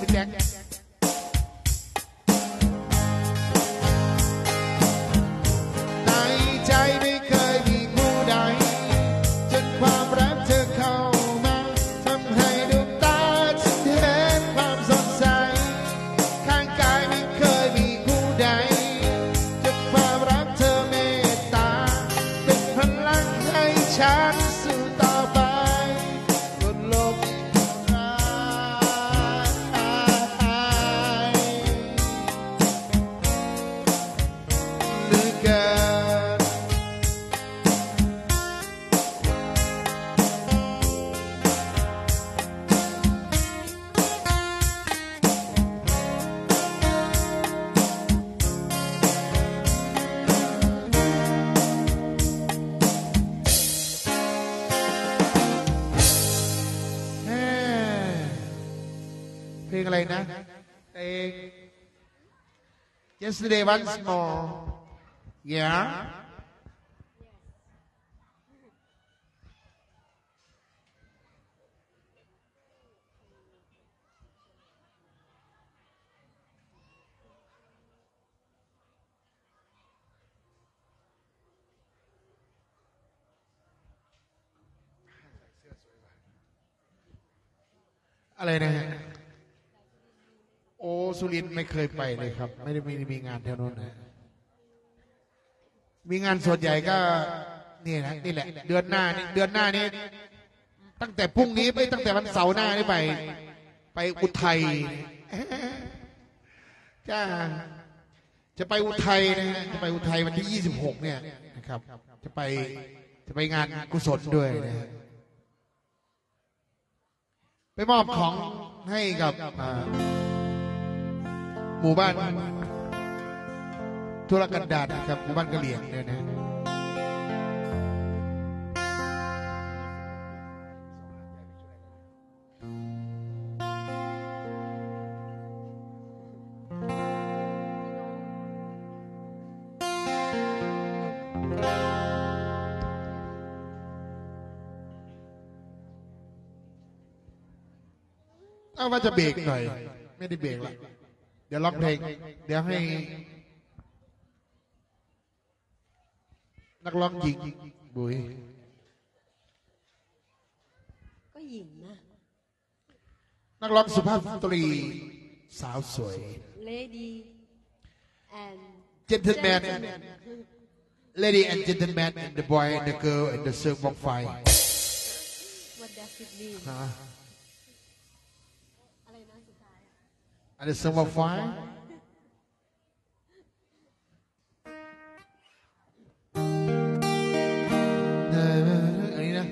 ในใจไม่เคยมีผู้ใดจนความรักเธอเข้ามาทำให้ดวงตาฉันเห็นความสดใสข้างกายไม่เคยมีผู้ใดจนความรักเธอเมตตาเป็นพลังให้ฉันสู้ต่อไปบนโลกร้ายเหลือเกินเพลงอะไรนะเพลง Yesterday Once More yeah อะไรนะฮะโอ้สุรินทร์ไม่เคยไปเลยครับไม่ได้มีงานแถวนั้นนะมีงานส่วนใหญ่ก็นี่นะนี่แหละเดือนหน้านี้ตั้งแต่พรุ่งนี้ไปตั้งแต่วันเสาร์หน้านี่ไปอุทัยจะไปอุทัยนะฮะจะไปอุทัยวันที่26เนี่ยนะครับจะไปงานกุศลด้วยนะฮะไปมอบของให้กับหมู่บ้านธุรกันดารนะครับหมู่บ้านกะเหรี่ยงเนี่ยนะเอาว่าจะเบรกหน่อยไม่ได้เบรกละเดี๋ยวร้องเพลงเดี๋ยวให้นักร้องหญิงบุ๋ยก็หญิงนะนักร้องสุภาพสตรีสาวสวย Lady and Gentleman Lady and Gentleman and the boy and the girl and the circle of fire What does it mean อะไรนะสุดท้าย and the circle of fireอันนี้นะ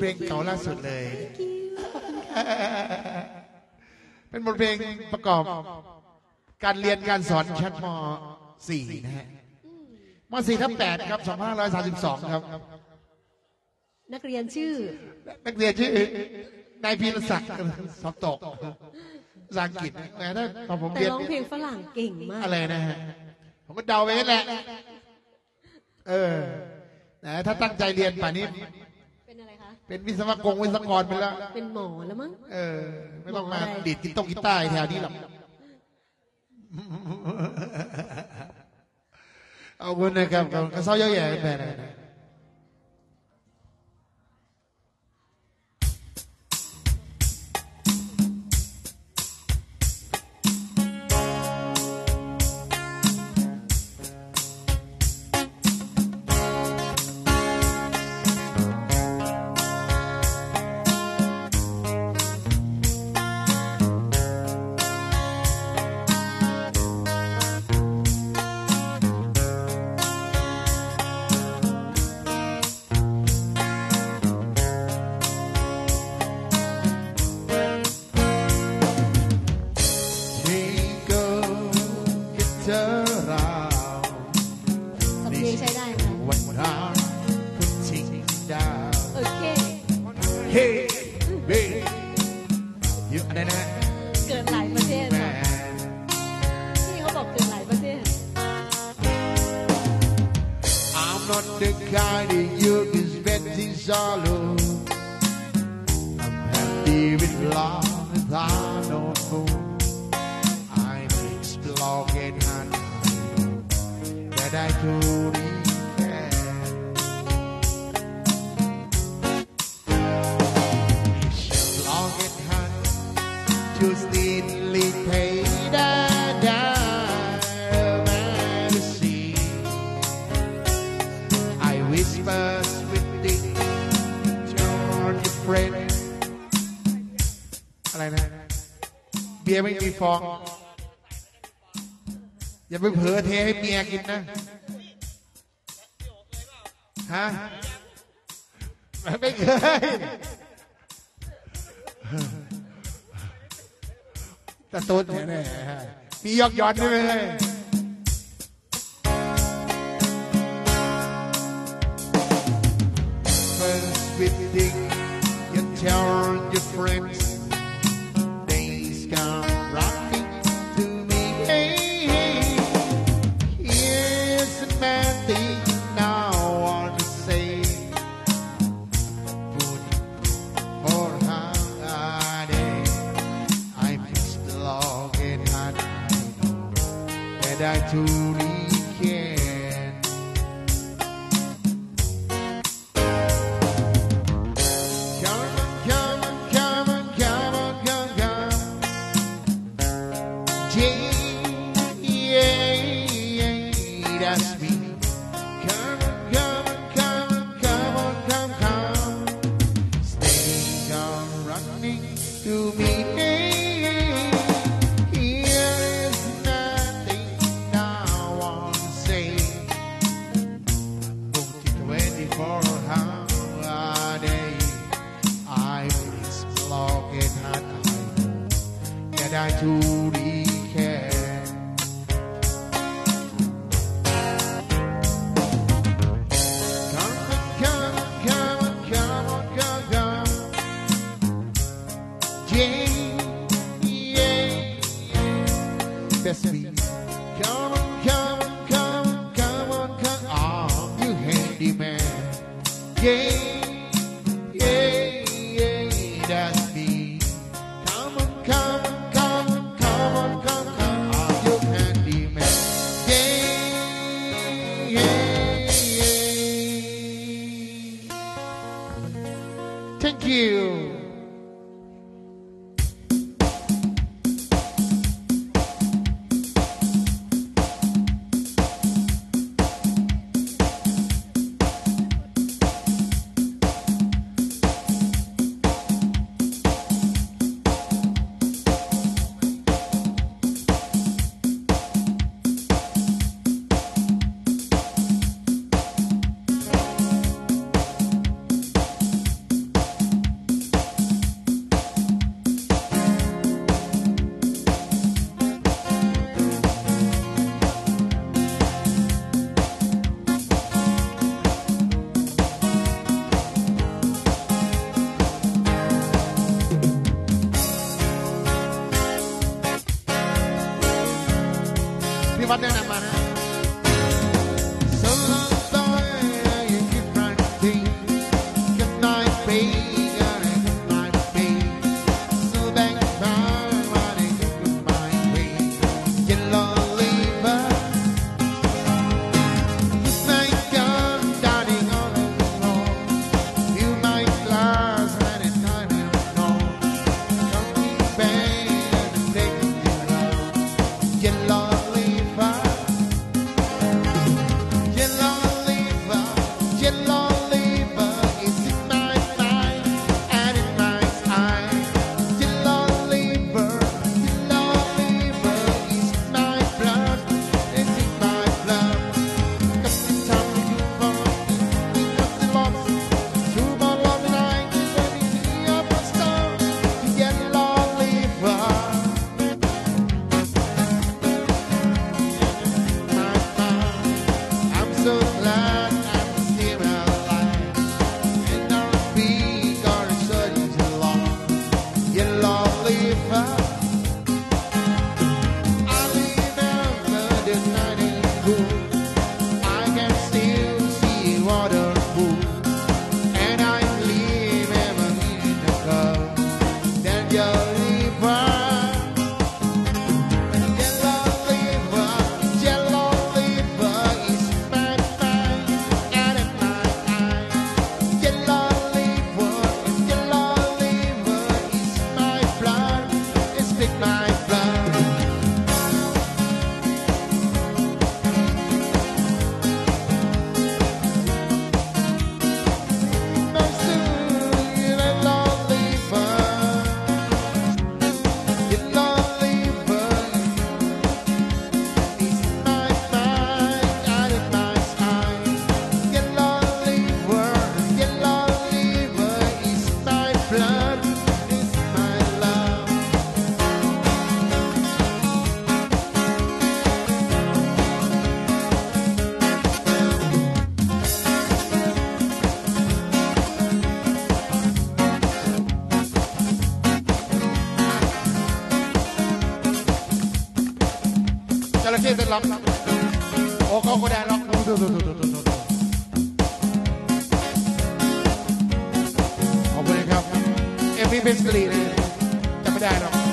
เพลงเก่าล่าสุดเลย เป็นบทเพลงประกอบการเรียนการสอนชั้นม .4 นะฮะม .4/8 ครับ2532ครับนักเรียนชื่อนายพีรศักดิ์สอบตกภาษาอังกฤษแต่ถ้าผมเรียนร้องเพลงฝรั่งเก่งมากอะไรนะฮะผมก็เดาไปนั่นแหละนะถ้าตั้งใจเรียนป่านนี้เป็นอะไรคะเป็นวิศวกรไปแล้วเป็นหมอแล้วมั้งไม่ต้องมาดีดกีตาร์แถวนี้หรอกเอาคุณนะครับเขาเศร้าเยอะแยะไปไหนไม่มีฟองอย่าไปเผลอเทให้เมียกินนะฮะไม่เคยแต่ต้นเนี่ยมียอกย้อนด้วยเลย First with thing you tell your friends Thank you. พี่วัดแนะนำมานะ จระเข้เต้นรำโอ้เขาก็ได้ล็อกขอบคุณครับเอ็มพีเป็นสตรีเลยจำไม่ได้หรอก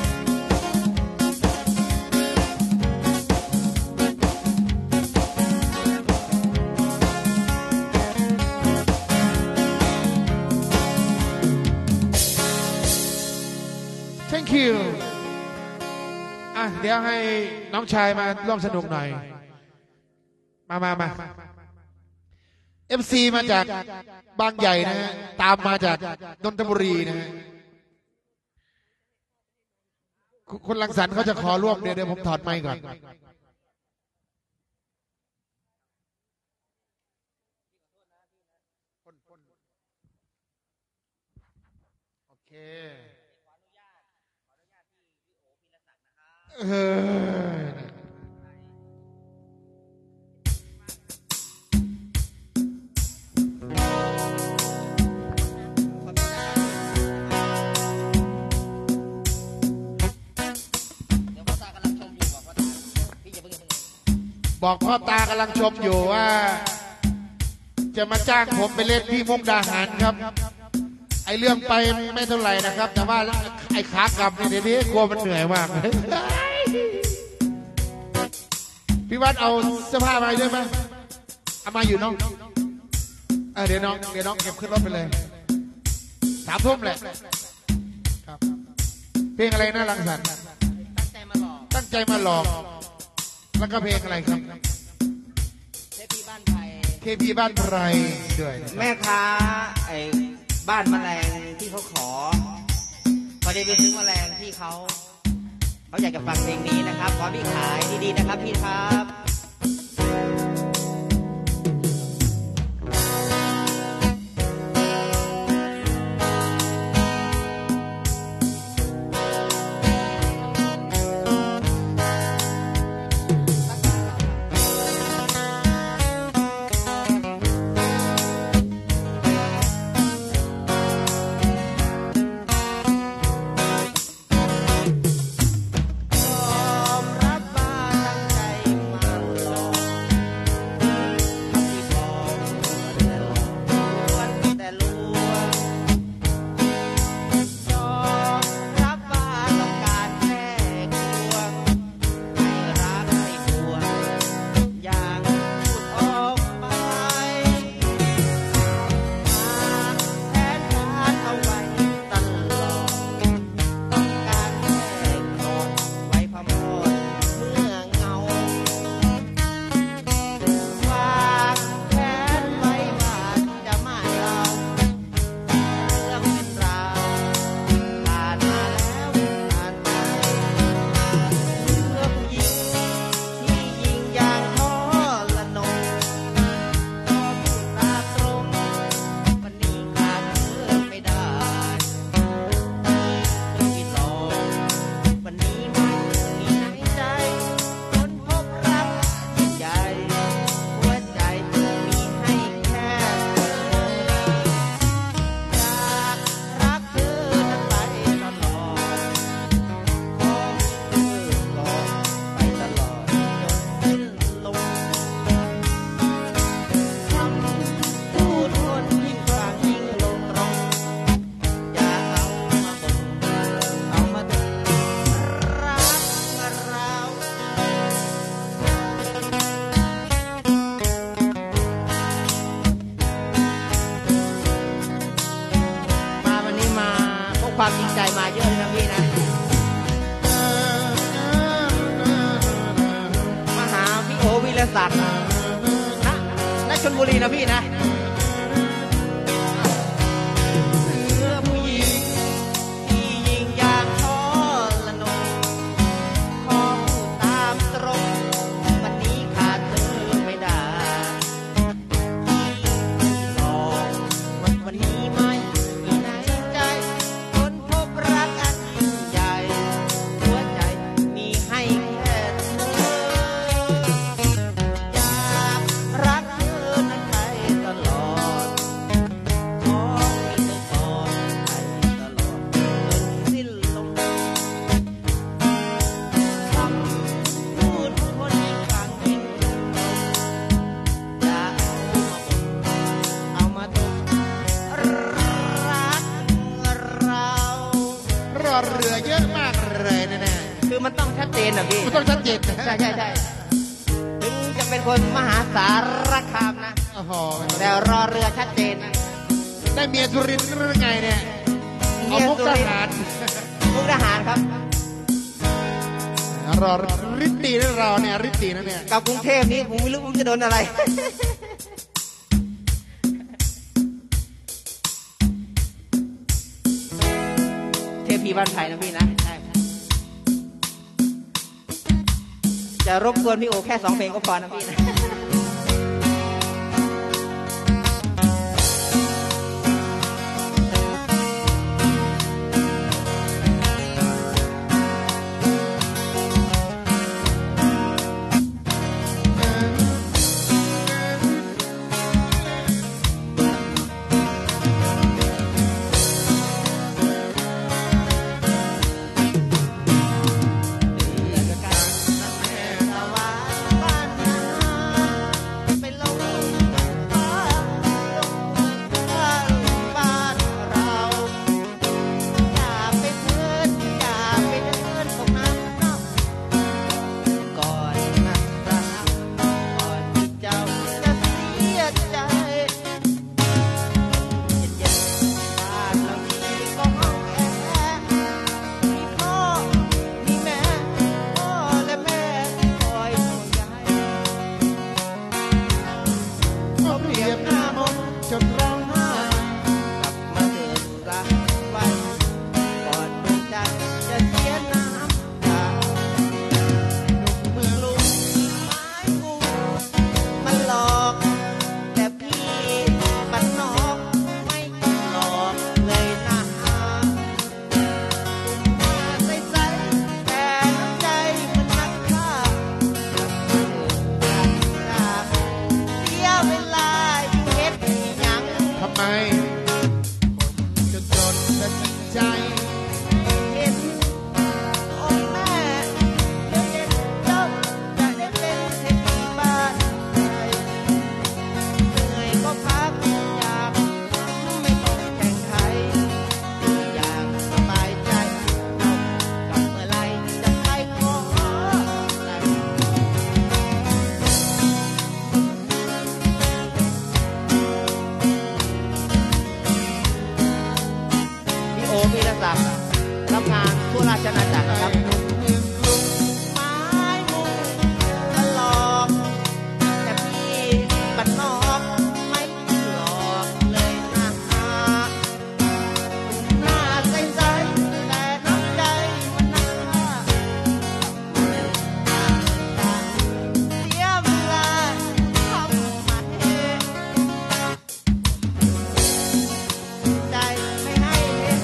Thank you เดี๋ยวให้น้องชายมาร่วมสนุกหน่อยมา FC มาจากบางใหญ่นะฮะตามมาจากนนทบุรีนะฮะคุณรังสรรค์เขาจะขอร่วมเดี๋ยวผมถอดไมค์ก่อนโอเคบอกพ่อตากำลังชมอยู่ว่าจะมาจ้างผมไปเล่นที่มุกดาหารครับไอเรื่องไปไม่เท่าไหร่นะครับแต่ว่าไอขากลับเนี่ยเดี๋ยวนี้กลัวมันเหนื่อยมากพี่วัดเอาเสื้อผ้ามาด้วยไหมเอามาอยู่น้องเดี๋ยวน้องเก็บขึ้นรถไปเลย3 ทุ่มแหละครับเพลงอะไรนะรังสรรค์ตั้งใจมาหลอกแล้วก็เพลงอะไรครับเคพีบ้านไพรด้วยแม่ค้าไอ้บ้านแมลงที่เขาขอพอได้ไปซื้อแมลงที่เขาอยากจะฟังเพลงนี้นะครับขอพี่ขายดีๆนะครับพี่ครับรับว่าตั้งใจมาศักดิ์ณชลบุรีนะพี่นะเสื้อผู้หญิงที่ยิงอย่างทอละนงขอพูดตามตรงวันนี้ขาดเธอไม่ได้วันนี้ไม่มีในใจคนพบรักอันยิ่งใหญ่หัวใจมีให้แค่เธออยากรักเธอนั้นไปตลอดขอมีเธอกอดไปตลอดจนสิ้นลมคำพูดคนยิ่งฟังยิ่งตรงอย่าเอามาตกรักเรารอเรือเยอะมากเลยแน่คือมันต้องชัดเจนนะพี่ๆมันต้องชัดเจนใช่ถึงจะเป็นคนมหาสารคามนะโอ้โหแต่รอเรือชัดเจนนะได้เมียสุรินทร์หรือไงเนี่ยเอามุกทหารมุกทหารครับรอริตตีนะเราเนี่ยริตตีนะเนี่ยกับกรุงเทพนี้ผมไม่รู้ผมจะโดนอะไร เทพีบ้านไผ่นะพี่นะใช่จะรบกวนพี่โอแค่2 เพลงก็พอนะพี่นะ รับงานทั่วราชอาณาจักรนะครับไม้มุงตลอกแต่พี่บ้านนอกไม่หลอกเลยนะหน้าใสๆแต่น้ำใจมันนักฆ่าเสียเวลาทำไมใจไม่ให้เห็น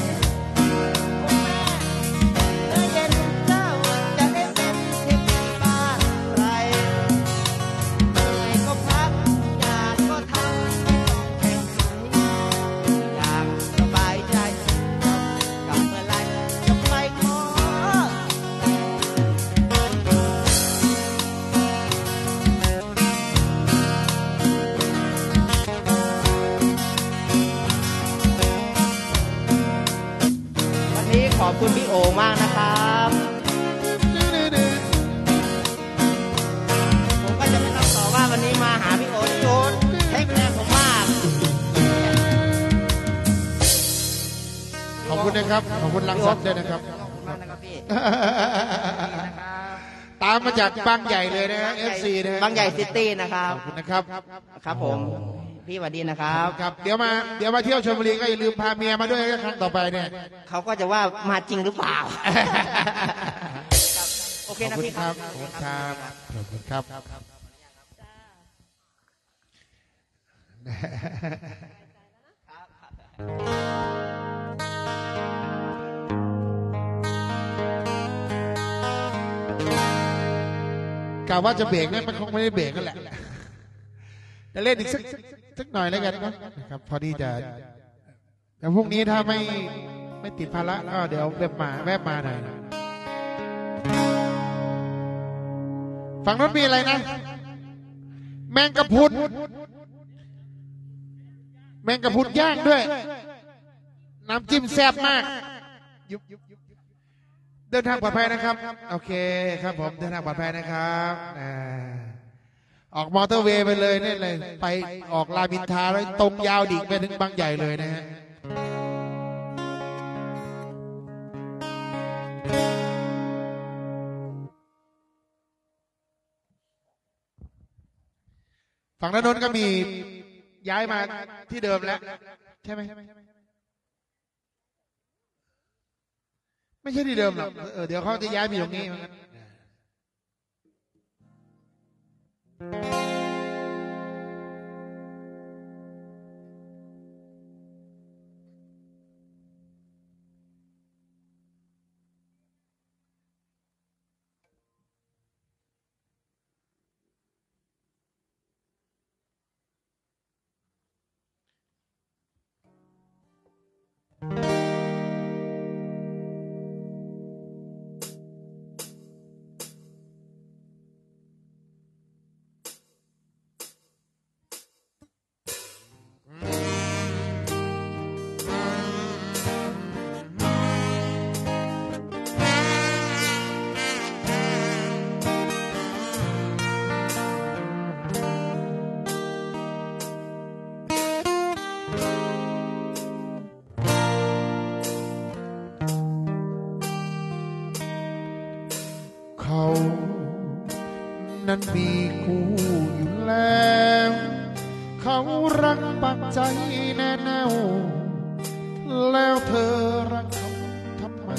ขอบคุณพี่โอมากนะครับผมก็จะไม่ต้องต่อว่าวันนี้มาหาพี่โอที่โยนเทคแรงผมมากขอบคุณนะครับขอบคุณรังสรรค์ด้วยนะครับขอบคุณมากนะครับพี่ตามมาจากบางใหญ่เลยนะฮะ FC นะฮะบางใหญ่ซิตี้นะครับขอบคุณนะครับครับผมพี่สวัสดีนะครับครับเดี๋ยวมาเที่ยวชลบุรีก็อย่าลืมพาเมียมาด้วยนะครั้งต่อไปเนี่ยเขาก็จะว่ามาจริงหรือเปล่า โอเคนะพี่ครับขอบคุณครับขอบคุณครับกะว่าจะเบรกเนี่ยมันคงไม่ได้เบรกกันแหละจะเล่นอีกสักหน่อยแล้วกันนะครับพอดีจะแต่พรุ่งนี้ถ้าไม่ติดภาระก็เดี๋ยวแวบมาหน่อยฝั่งนั้นมีอะไรนะแมงกะพรุนย่างด้วยน้ำจิ้มแซ่บมากเดินทางปลอดภัยนะครับโอเคครับผมเดินทางปลอดภัยนะครับออกมอเตอร์เวย์ไปเลยเนี่ยเลยไปออกรามอินทราแล้วตรงยาวดิ่งไปถึงบางใหญ่เลยนะฮะฝั่งด้านโน้นก็มีย้ายมาที่เดิมแล้วใช่ไหมไม่ใช่ที่เดิมหรอกเดี๋ยวเขาจะย้ายไปตรงนี้เหมือนกันเขานั้นมีคู่อยู่แล้วเขารักปักใจแน่แน่วแล้วเธอรักเขาทำไม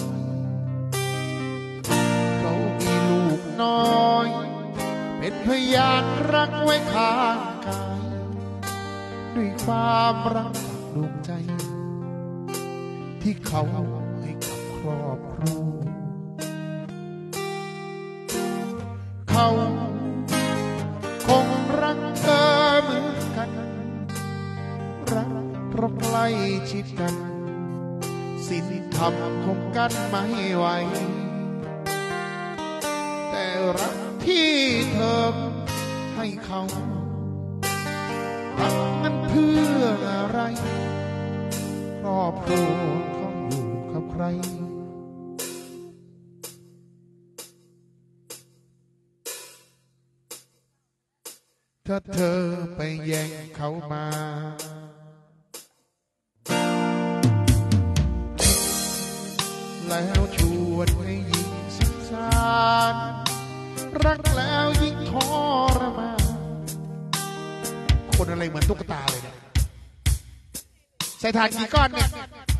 เขามีลูกน้อยเป็นพยานรักไว้ข้างกายด้วยความรักดวงใจที่เขาให้กับครอบครัวเขาคงรักเธอเหมือนกันรักเพราะใกล้ชิดกันศีลธรรมคงกันไม่ไหวแต่รักที่เธอให้เขารักนั้นเพื่ออะไรครอบครัวเขาอยู่กับใครถ้าเธอไปแย่งเขามาแล้วชวนให้ยิ่งสงสารรักแล้วยิ่งทรมานคนอะไรเหมือนตุ๊กตาเลยเนี่ยใส่ถ่านกี่ก้อนเนี่ย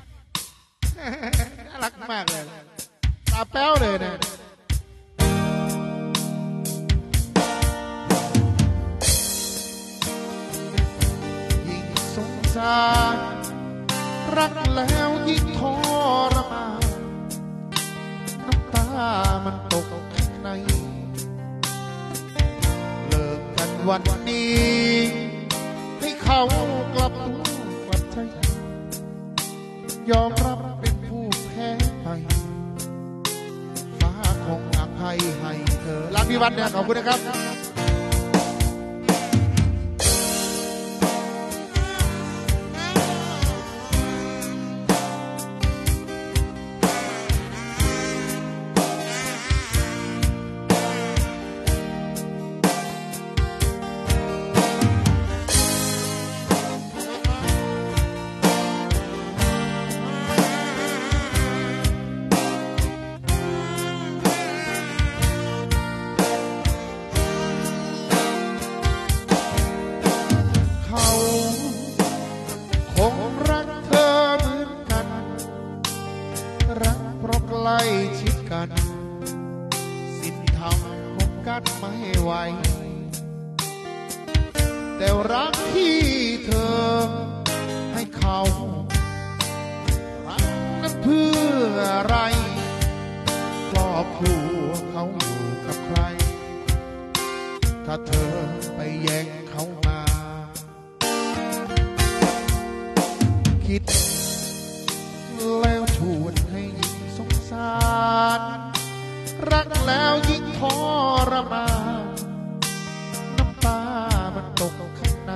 น่ารักมากเลยตาแป้วเลยนะรักแล้วยิ่งทรมานน้ำตามันตกข้างในเลิกกันวันนี้ให้เขากลับตัวกลับใจยอมรับเป็นผู้แพ้ไปฟ้าคงอภัยให้เธอลาพิวัฒน์เนี่ยขอบคุณนะครับกันไม่ไหวแต่รักที่เธอให้เขารักนั้นเพื่ออะไรครอบครัวเขาอยู่กับใครถ้าเธอไปแย่งเขามาคิดแล้วชวนให้ยิ่งสงสารรักแล้วยิ่งทรมานน้ำตามันตกข้างใน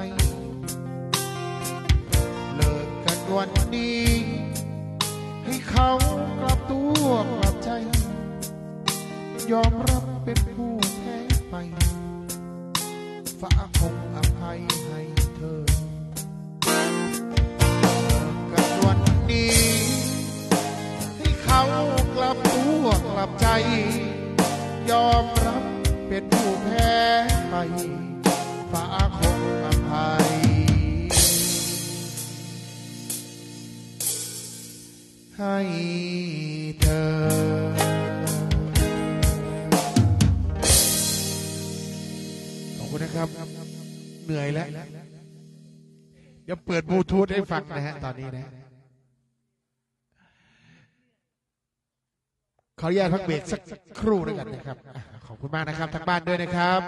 เลิกกันวันนี้ให้เขากลับตัวกลับใจยอมรับเป็นผู้แพ้ไปฟ้าคงอภัยให้เธอกันวันนี้ให้เขากลับตัวกลับใจยอมรับเป็นผู้แพ้ไปฟ้าคงอภัยให้เธอขอบคุณนะครับเหนื่อยแล้วเดี๋ยวเปิดบลูทูธให้ฟังนะฮะตอนนี้นะขออนุญาตพักเบรกสักครู่ด้วยกันนะครับขอบคุณมากนะครับทางบ้านด้วยนะครับ